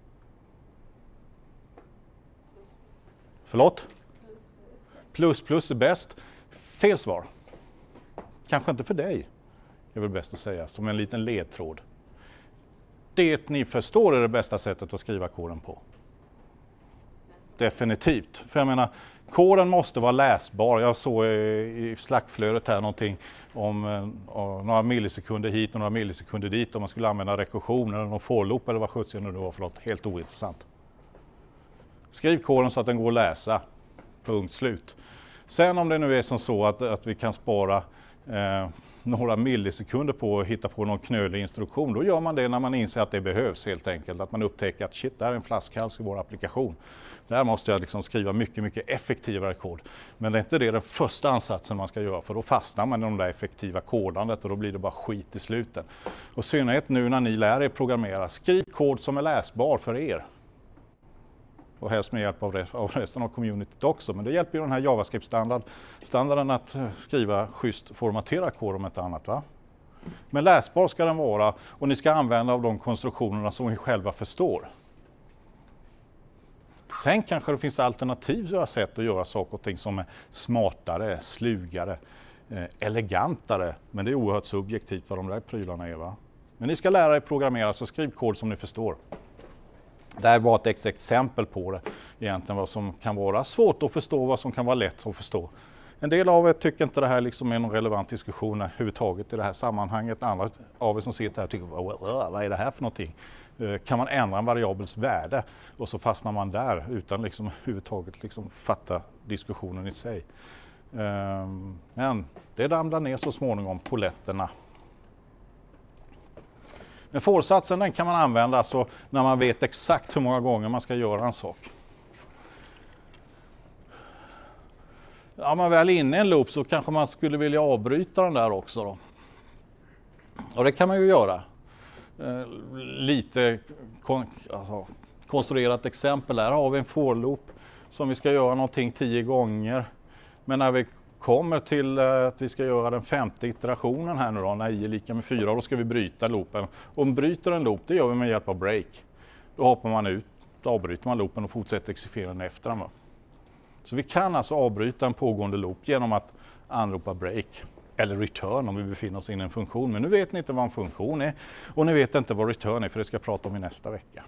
Förlåt? Plus plus är bäst. Fel svar. Kanske inte för dig. Det är väl bäst att säga som en liten ledtråd. Det ni förstår är det bästa sättet att skriva koden på. Definitivt. För jag menar, koden måste vara läsbar. Jag såg i Slack-flödet här någonting om uh, några millisekunder hit och några millisekunder dit om man skulle använda rekursion eller någon for loop eller vad sjutton det var för något. Helt ointressant. Skriv koden så att den går att läsa. Punkt slut. Sen om det nu är som så att, att vi kan spara eh, några millisekunder på att hitta på någon knölig instruktion, då gör man det när man inser att det behövs helt enkelt. Att man upptäcker att shit, det här är en flaskhals i vår applikation. Där måste jag liksom skriva mycket, mycket effektivare kod. Men det är inte det den första ansatsen man ska göra, för då fastnar man i de där effektiva kodandet och då blir det bara skit i slutet. Och i synnerhet nu när ni lär er programmera, skriv kod som är läsbar för er. Och helst med hjälp av, rest, av resten av communityt också. Men det hjälper ju den här JavaScript-standard, standarden att skriva schysst formaterad kod om ett annat, va? Men läsbar ska den vara och ni ska använda av de konstruktionerna som ni själva förstår. Sen kanske det finns alternativa sätt att göra saker och ting som är smartare, slugare, eh, elegantare. Men det är oerhört subjektivt vad de där prylarna är, va? Men ni ska lära er programmera, så skriv kod som ni förstår. Det här var ett exempel på det, egentligen vad som kan vara svårt att förstå, vad som kan vara lätt att förstå. En del av er tycker inte det här liksom är någon relevant diskussion överhuvudtaget i det här sammanhanget. Andra av er som sitter här tycker, vad är det här för någonting? Kan man ändra en variabels värde? Och så fastnar man där utan liksom överhuvudtaget liksom fatta diskussionen i sig. Men det ramlar ner så småningom på lätterna. Men forsatsen den kan man använda alltså när man vet exakt hur många gånger man ska göra en sak. Ja, man väl inne i en loop så kanske man skulle vilja avbryta den där också då. Och det kan man ju göra. Eh, lite kon alltså, konstruerat exempel. Här har vi en for loop som vi ska göra någonting tio gånger. Men när vi kommer till att vi ska göra den femte iterationen här nu då, när i är lika med fyra, då ska vi bryta loopen. Om bryter en loop, det gör vi med hjälp av break. Då hoppar man ut, då avbryter man loopen och fortsätter exekvera den efter den. Så vi kan alltså avbryta en pågående loop genom att anropa break eller return om vi befinner oss in i en funktion. Men nu vet ni inte vad en funktion är och ni vet inte vad return är, för det ska jag prata om i nästa vecka.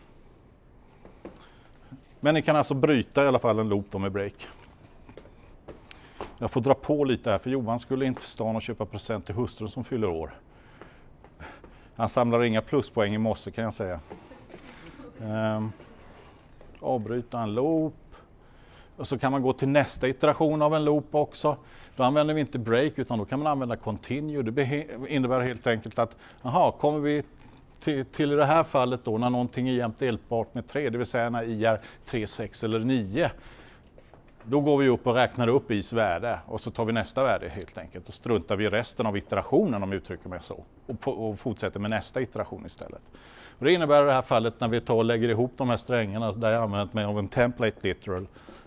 Men ni kan alltså bryta i alla fall en loop då med break. Jag får dra på lite här, för Johan skulle inte stan och köpa present till hustrun som fyller år. Han samlar inga pluspoäng i morse, kan jag säga. Um, avbryta en loop. Och så kan man gå till nästa iteration av en loop också. Då använder vi inte break utan då kan man använda continue. Det innebär helt enkelt att, aha, kommer vi till, till i det här fallet då när någonting är jämnt delbart med tre, det vill säga när i är tre, sex eller nio. Då går vi upp och räknar upp is värde och så tar vi nästa värde helt enkelt. Och struntar vi resten av iterationen, om jag uttrycker mig så. Och, på, och fortsätter med nästa iteration istället. Och det innebär i det här fallet när vi tar och lägger ihop de här strängarna där jag använt mig av en template literal.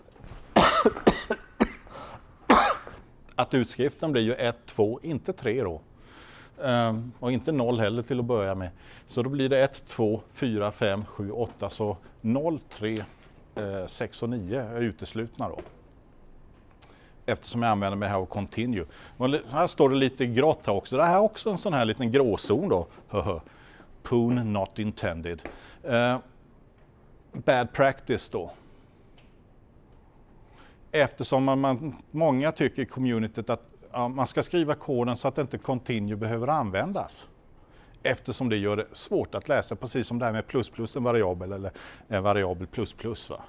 Att utskriften blir ju ett, två, inte tre då. Um, och inte noll heller till att börja med. Så då blir det ett, två, fyra, fem, sju, åtta. Så noll, tre, sex och nio är uteslutna då. Eftersom jag använder mig här av continue. Och här står det lite grått här också. Det här är också en sån här liten gråzon då. Poon not intended. Uh, bad practice då. Eftersom man, man, många tycker i communityt att ja, man ska skriva koden så att inte continue behöver användas. Eftersom det gör det svårt att läsa, precis som det här med plus plus en variabel eller en variabel plus plus. Va?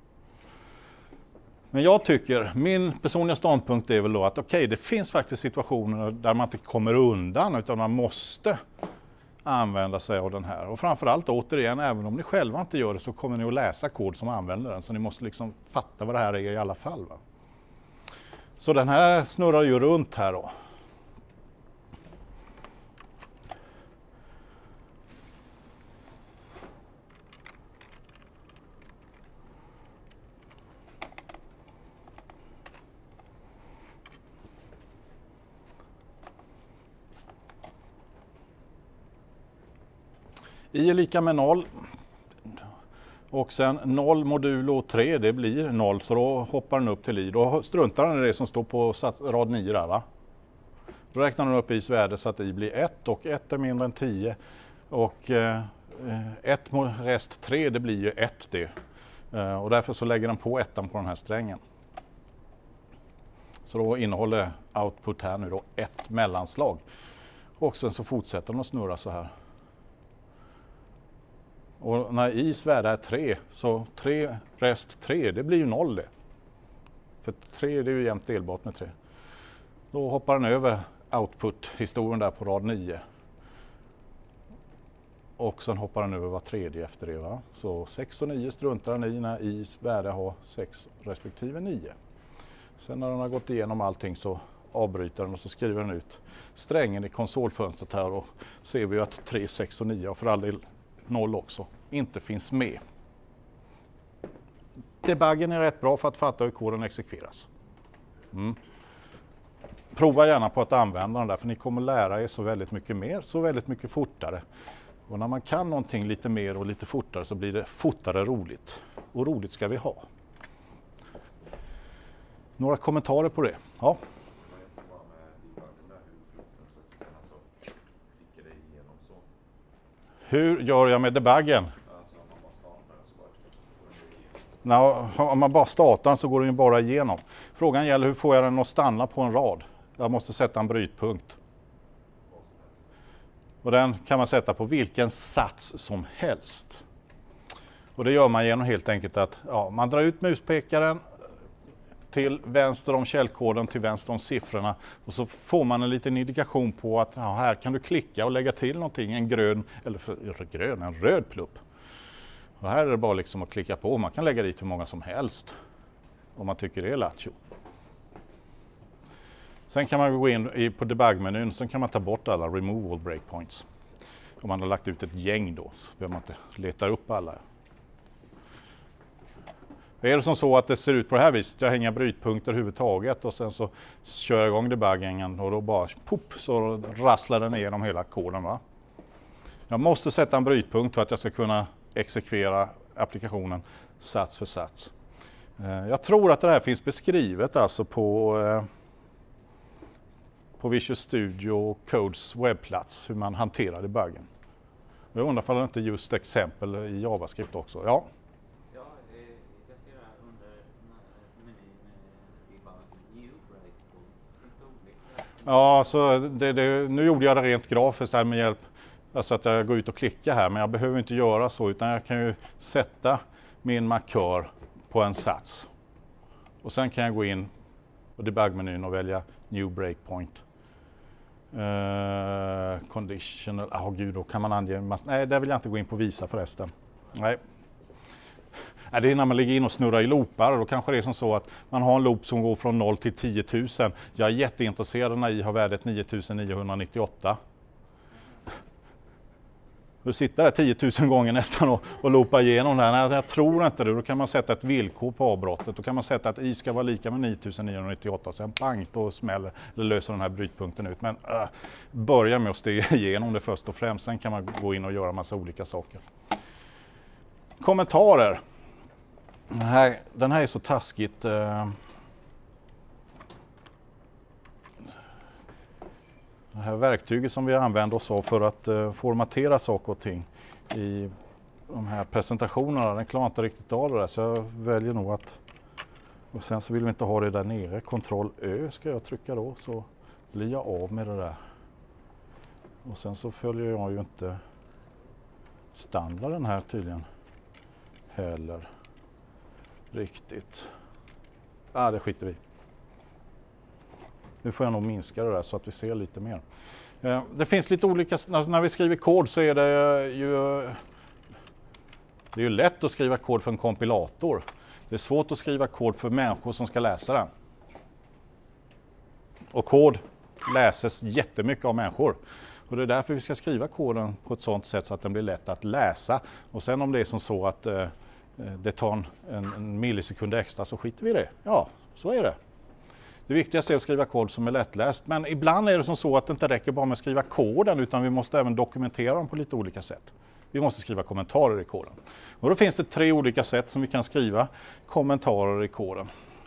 Men jag tycker, min personliga ståndpunkt är väl då att okej, okay, det finns faktiskt situationer där man inte kommer undan utan man måste använda sig av den här. Och framförallt återigen, även om ni själva inte gör det så kommer ni att läsa kod som använder den. Så ni måste liksom fatta vad det här är i alla fall. Va? Så den här snurrar ju runt här då. I är lika med noll och sen noll modulo tre, det blir noll, så då hoppar den upp till i. Då struntar den i det som står på rad nio där, va? Då räknar den upp i's värde så att i blir ett och ett är mindre än tio och eh, ett rest tre, det blir ju ett det. Eh, och därför så lägger den på ettan på den här strängen. Så då innehåller output här nu då ett mellanslag. Och sen så fortsätter den att snurra så här. Och när i's värde är tre, så tre rest tre, det blir ju noll det. För tre, det är ju jämnt delbart med tre. Då hoppar den över output-historien där på rad nio. Och sen hoppar den över var tredje efter det, va? Så sex och nio struntar den i när i's värde har sex respektive nio. Sen när den har gått igenom allting så avbryter den och så skriver den ut strängen i konsolfönstret här och ser vi att tre, sex och nio och för all del noll också inte finns med. Debuggen är rätt bra för att fatta hur koden exekveras. Mm. Prova gärna på att använda den där för ni kommer lära er så väldigt mycket mer, så väldigt mycket fortare. Och när man kan någonting lite mer och lite fortare så blir det fortare roligt. Och roligt ska vi ha. Några kommentarer på det? Ja. Hur gör jag med debuggen? Nå, om man bara startar den så går den ju bara igenom. Frågan gäller hur får jag den att stanna på en rad? Jag måste sätta en brytpunkt. Och den kan man sätta på vilken sats som helst. Och det gör man genom helt enkelt att ja, man drar ut muspekaren till vänster om källkoden, till vänster om siffrorna. Och så får man en liten indikation på att ja, här kan du klicka och lägga till någonting, en grön, eller för, grön, en röd plupp. Och här är det bara liksom att klicka på, man kan lägga dit hur många som helst om man tycker det är lattjo. Sen kan man gå in i, på debug-menyn, sen kan man ta bort alla removal breakpoints. Om man har lagt ut ett gäng då, så behöver man inte leta upp alla. Är det som så att det ser ut på det här viset, jag hänger brytpunkter överhuvudtaget och sen så kör jag igång debuggingen och då bara pop, så rasslar den igenom hela koden. Va? Jag måste sätta en brytpunkt för att jag ska kunna exekvera applikationen sats för sats. Jag tror att det här finns beskrivet alltså på, på Visual Studio Codes webbplats, hur man hanterar debuggen. Jag undrar om det inte just exempel i JavaScript också. Ja. Ja, så det, det, nu gjorde jag det rent grafiskt här med hjälp, alltså att jag går ut och klickar här, men jag behöver inte göra så utan jag kan ju sätta min markör på en sats. Och sen kan jag gå in på debug-menyn och välja new breakpoint. Uh, conditional, ja oh, gud, då kan man ange, mass- nej där vill jag inte gå in på visa förresten. Nej. Det är när man ligger in och snurrar i loopar och då kanske det är som så att man har en loop som går från noll till tio tusen. Jag är jätteintresserad när i har värdet nio tusen niohundranittioåtta. Du sitter där tio tusen gånger nästan och, och loopar igenom det här. Nej, jag tror inte det. Då kan man sätta ett villkor på avbrottet. Då kan man sätta att i ska vara lika med nio tusen niohundranittioåtta och sen pang, då smäller eller löser den här brytpunkten ut. Men äh, börja med att stega igenom det först och främst. Sen kan man gå in och göra massa olika saker. Kommentarer. Den här, den här är så taskigt. Eh, det här verktyget som vi använder oss av för att eh, formatera saker och ting i de här presentationerna, den klarar inte riktigt av det där, så jag väljer nog att Och sen så vill vi inte ha det där nere. Kontroll Ö ska jag trycka då, så blir jag av med det där. Och sen så följer jag ju inte standarden här tydligen heller riktigt. Ja, ah, det skiter vi. Nu får jag nog minska det där så att vi ser lite mer. Eh, det finns lite olika, när, när vi skriver kod så är det ju det är ju lätt att skriva kod för en kompilator. Det är svårt att skriva kod för människor som ska läsa den. Och kod läses jättemycket av människor. Och det är därför vi ska skriva koden på ett sådant sätt så att den blir lätt att läsa. Och sen om det är som så att eh, det tar en, en millisekund extra så skiter vi i det. Ja, så är det. Det viktigaste är att skriva kod som är lättläst. Men ibland är det som så att det inte räcker bara med att skriva koden, utan vi måste även dokumentera dem på lite olika sätt. Vi måste skriva kommentarer i koden. Och då finns det tre olika sätt som vi kan skriva kommentarer i koden.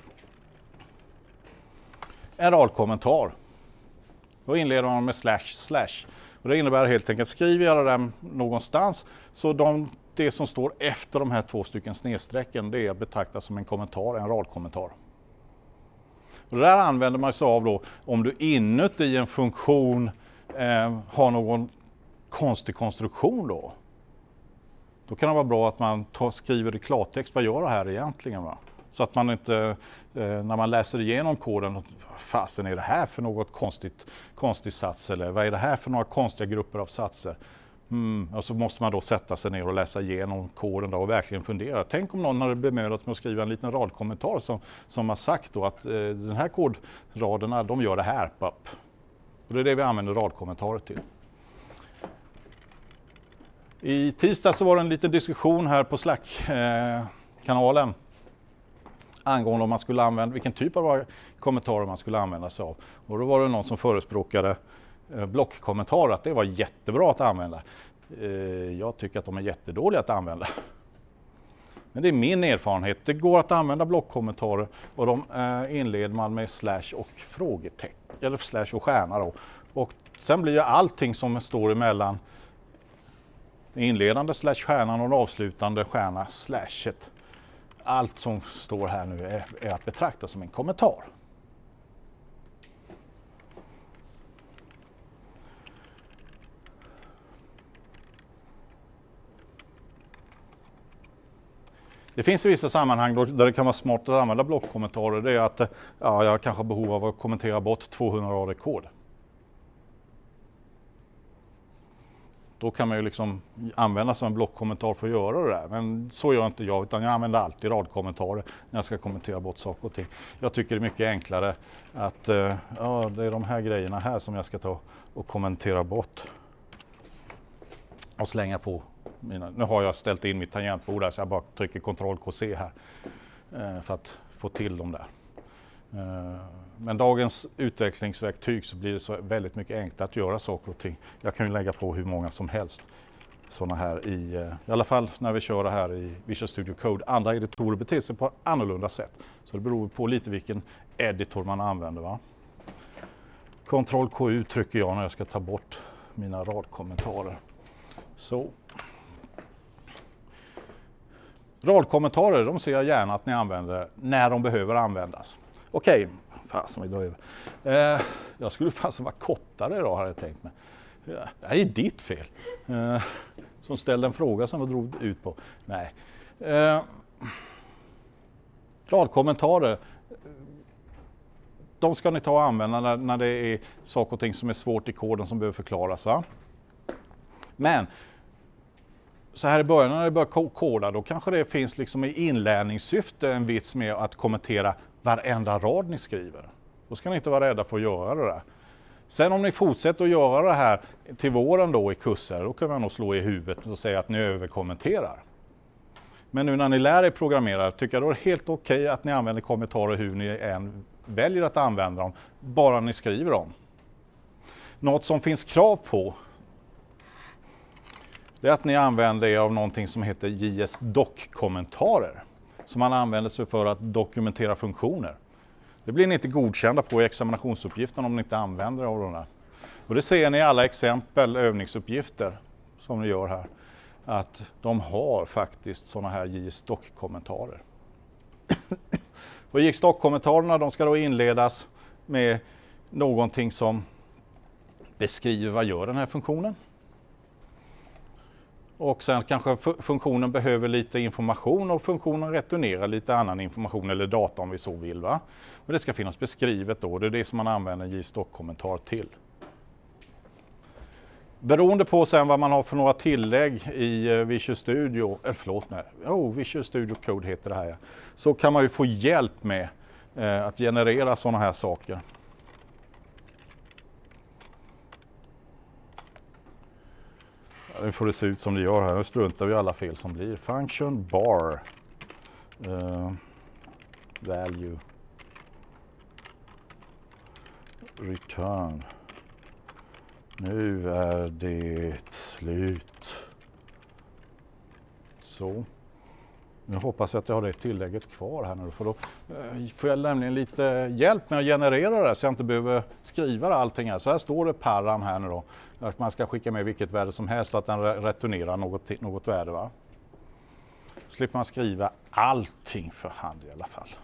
En radkommentar. Då inleder man med slash slash. Och det innebär helt enkelt, skriver jag det någonstans så de, det som står efter de här två stycken snedsträcken, det är att betrakta som en kommentar, en radkommentar. Och det där använder man sig av då om du inuti en funktion eh, har någon konstig konstruktion då. Då kan det vara bra att man tar, skriver i klartext, vad gör det här egentligen, va? Så att man inte, eh, när man läser igenom koden, vad fasen är det här för något konstigt, konstig sats, eller vad är det här för några konstiga grupper av satser? Mm, och så måste man då sätta sig ner och läsa igenom koden då och verkligen fundera. Tänk om någon hade bemödat med att skriva en liten radkommentar som, som har sagt då att eh, den här kodraderna, de gör det här. Papp. Och det är det vi använder radkommentarer till. I tisdag så var det en liten diskussion här på Slack-kanalen eh, angående om man skulle använda, vilken typ av kommentarer man skulle använda sig av. Och då var det någon som förespråkade eh, blockkommentarer, att det var jättebra att använda. Eh, jag tycker att de är jättedåliga att använda. Men det är min erfarenhet. Det går att använda blockkommentarer och de eh, inleder man med slash och frågetecken, eller slash och stjärna då. Och sen blir ju allting som står emellan inledande slash stjärnan och avslutande stjärna slashet. Allt som står här nu är, är att betrakta som en kommentar. Det finns i vissa sammanhang då, där det kan vara smart att använda blockkommentarer. Det är att ja, jag kanske har behov av att kommentera bort tvåhundra rader kod. Då kan man ju liksom använda som en blockkommentar för att göra det där. Men så gör inte jag, utan jag använder alltid radkommentarer när jag ska kommentera bort saker och ting. Jag tycker det är mycket enklare att ja, det är de här grejerna här som jag ska ta och kommentera bort. Och slänga på mina. Nu har jag ställt in mitt tangentbord där så jag bara trycker kontroll K C här för att få till dem där. Men dagens utvecklingsverktyg så blir det så väldigt mycket enklare att göra saker och ting. Jag kan ju lägga på hur många som helst sådana här i, i alla fall när vi kör det här i Visual Studio Code. Andra editorer beter sig på annorlunda sätt. Så det beror på lite vilken editor man använder, va? kontroll K U trycker jag när jag ska ta bort mina radkommentarer. Så. Radkommentarer, de ser jag gärna att ni använder när de behöver användas. Okej, fasen vi drar över. Eh, jag skulle fasen vara kortare idag hade jag tänkt mig. Det här är ditt fel. Eh, som ställde en fråga som vi drog ut på. Nej. Eh, radkommentarer. De ska ni ta och använda när, när det är saker och ting som är svårt i koden som behöver förklaras, va? Men så här i början när det börjar koda, då kanske det finns liksom i inlärningssyfte en vits med att kommentera varenda rad ni skriver. Då ska ni inte vara rädda för att göra det där. Sen om ni fortsätter att göra det här till våren då i kurser, då kan man nog slå i huvudet och säga att ni överkommenterar. Men nu när ni lär er programmera tycker jag då är det helt okej okay att ni använder kommentarer hur ni än väljer att använda dem, bara ni skriver dem. Något som finns krav på, det är att ni använder er av någonting som heter J S doc-kommentarer. Som man använder sig för att dokumentera funktioner. Det blir ni inte godkända på i examinationsuppgiften om ni inte använder av de där. Och det ser ni i alla exempel, övningsuppgifter som ni gör här. Att de har faktiskt sådana här J S doc-kommentarer. Och gick stockkommentarerna, de ska då inledas med någonting som beskriver vad gör den här funktionen. Och sen kanske funktionen behöver lite information och funktionen returnerar lite annan information eller data om vi så vill. Va? Men det ska finnas beskrivet då, det är det som man använder JSTOC-kommentar till. Beroende på sen vad man har för några tillägg i Visual Studio, eller förlåt mig, oh, Visual Studio Code heter det här, ja. Så kan man ju få hjälp med eh, att generera sådana här saker. Nu får det se ut som det gör här. Nu struntar vi alla fel som blir. Function bar. Uh, value. Return. Nu är det slut. Så. Nu hoppas jag att jag har det tillägget kvar här nu. För då uh, får jag nämligen lite hjälp med att generera det så jag inte behöver skriva allting här. Så här står det param här nu då. Att man ska skicka med vilket värde som helst och att den returnerar något, något värde. Va? Slipper man skriva allting för hand i alla fall.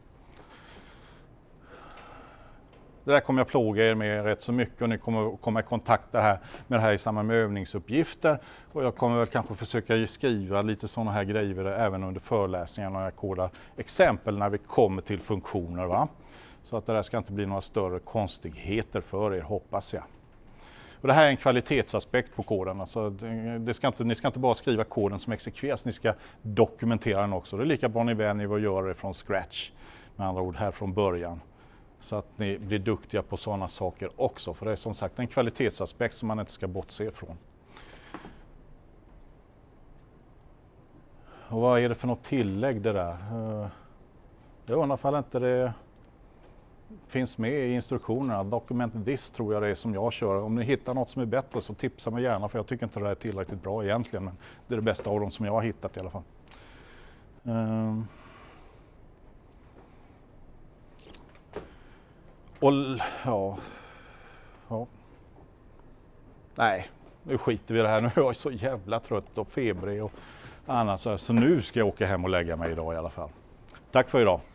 Det där kommer jag plåga er med rätt så mycket och ni kommer komma i kontakt med det här i samband med övningsuppgifter. Och jag kommer väl kanske försöka skriva lite sådana här grejer även under föreläsningarna när jag kodar exempel när vi kommer till funktioner. Va? Så att det där ska inte bli några större konstigheter för er, hoppas jag. Och det här är en kvalitetsaspekt på koden. Alltså det ska inte, ni ska inte bara skriva koden som exekveras, ni ska dokumentera den också. Det är lika bra ni väljer att göra det från scratch, med andra ord här från början. Så att ni blir duktiga på sådana saker också. För det är som sagt en kvalitetsaspekt som man inte ska bortse ifrån. Och vad är det för något tillägg det där? Jag undrar ifall inte det finns med i instruktionerna. Document this tror jag det är som jag kör. Om ni hittar något som är bättre så tipsa mig gärna, för jag tycker inte det är tillräckligt bra egentligen. Men det är det bästa av dem som jag har hittat i alla fall. Um. Och ja, ja. Nej, nu skiter vi i det här. Nu är jag så jävla trött och febrig och annat. Så nu ska jag åka hem och lägga mig idag i alla fall. Tack för idag.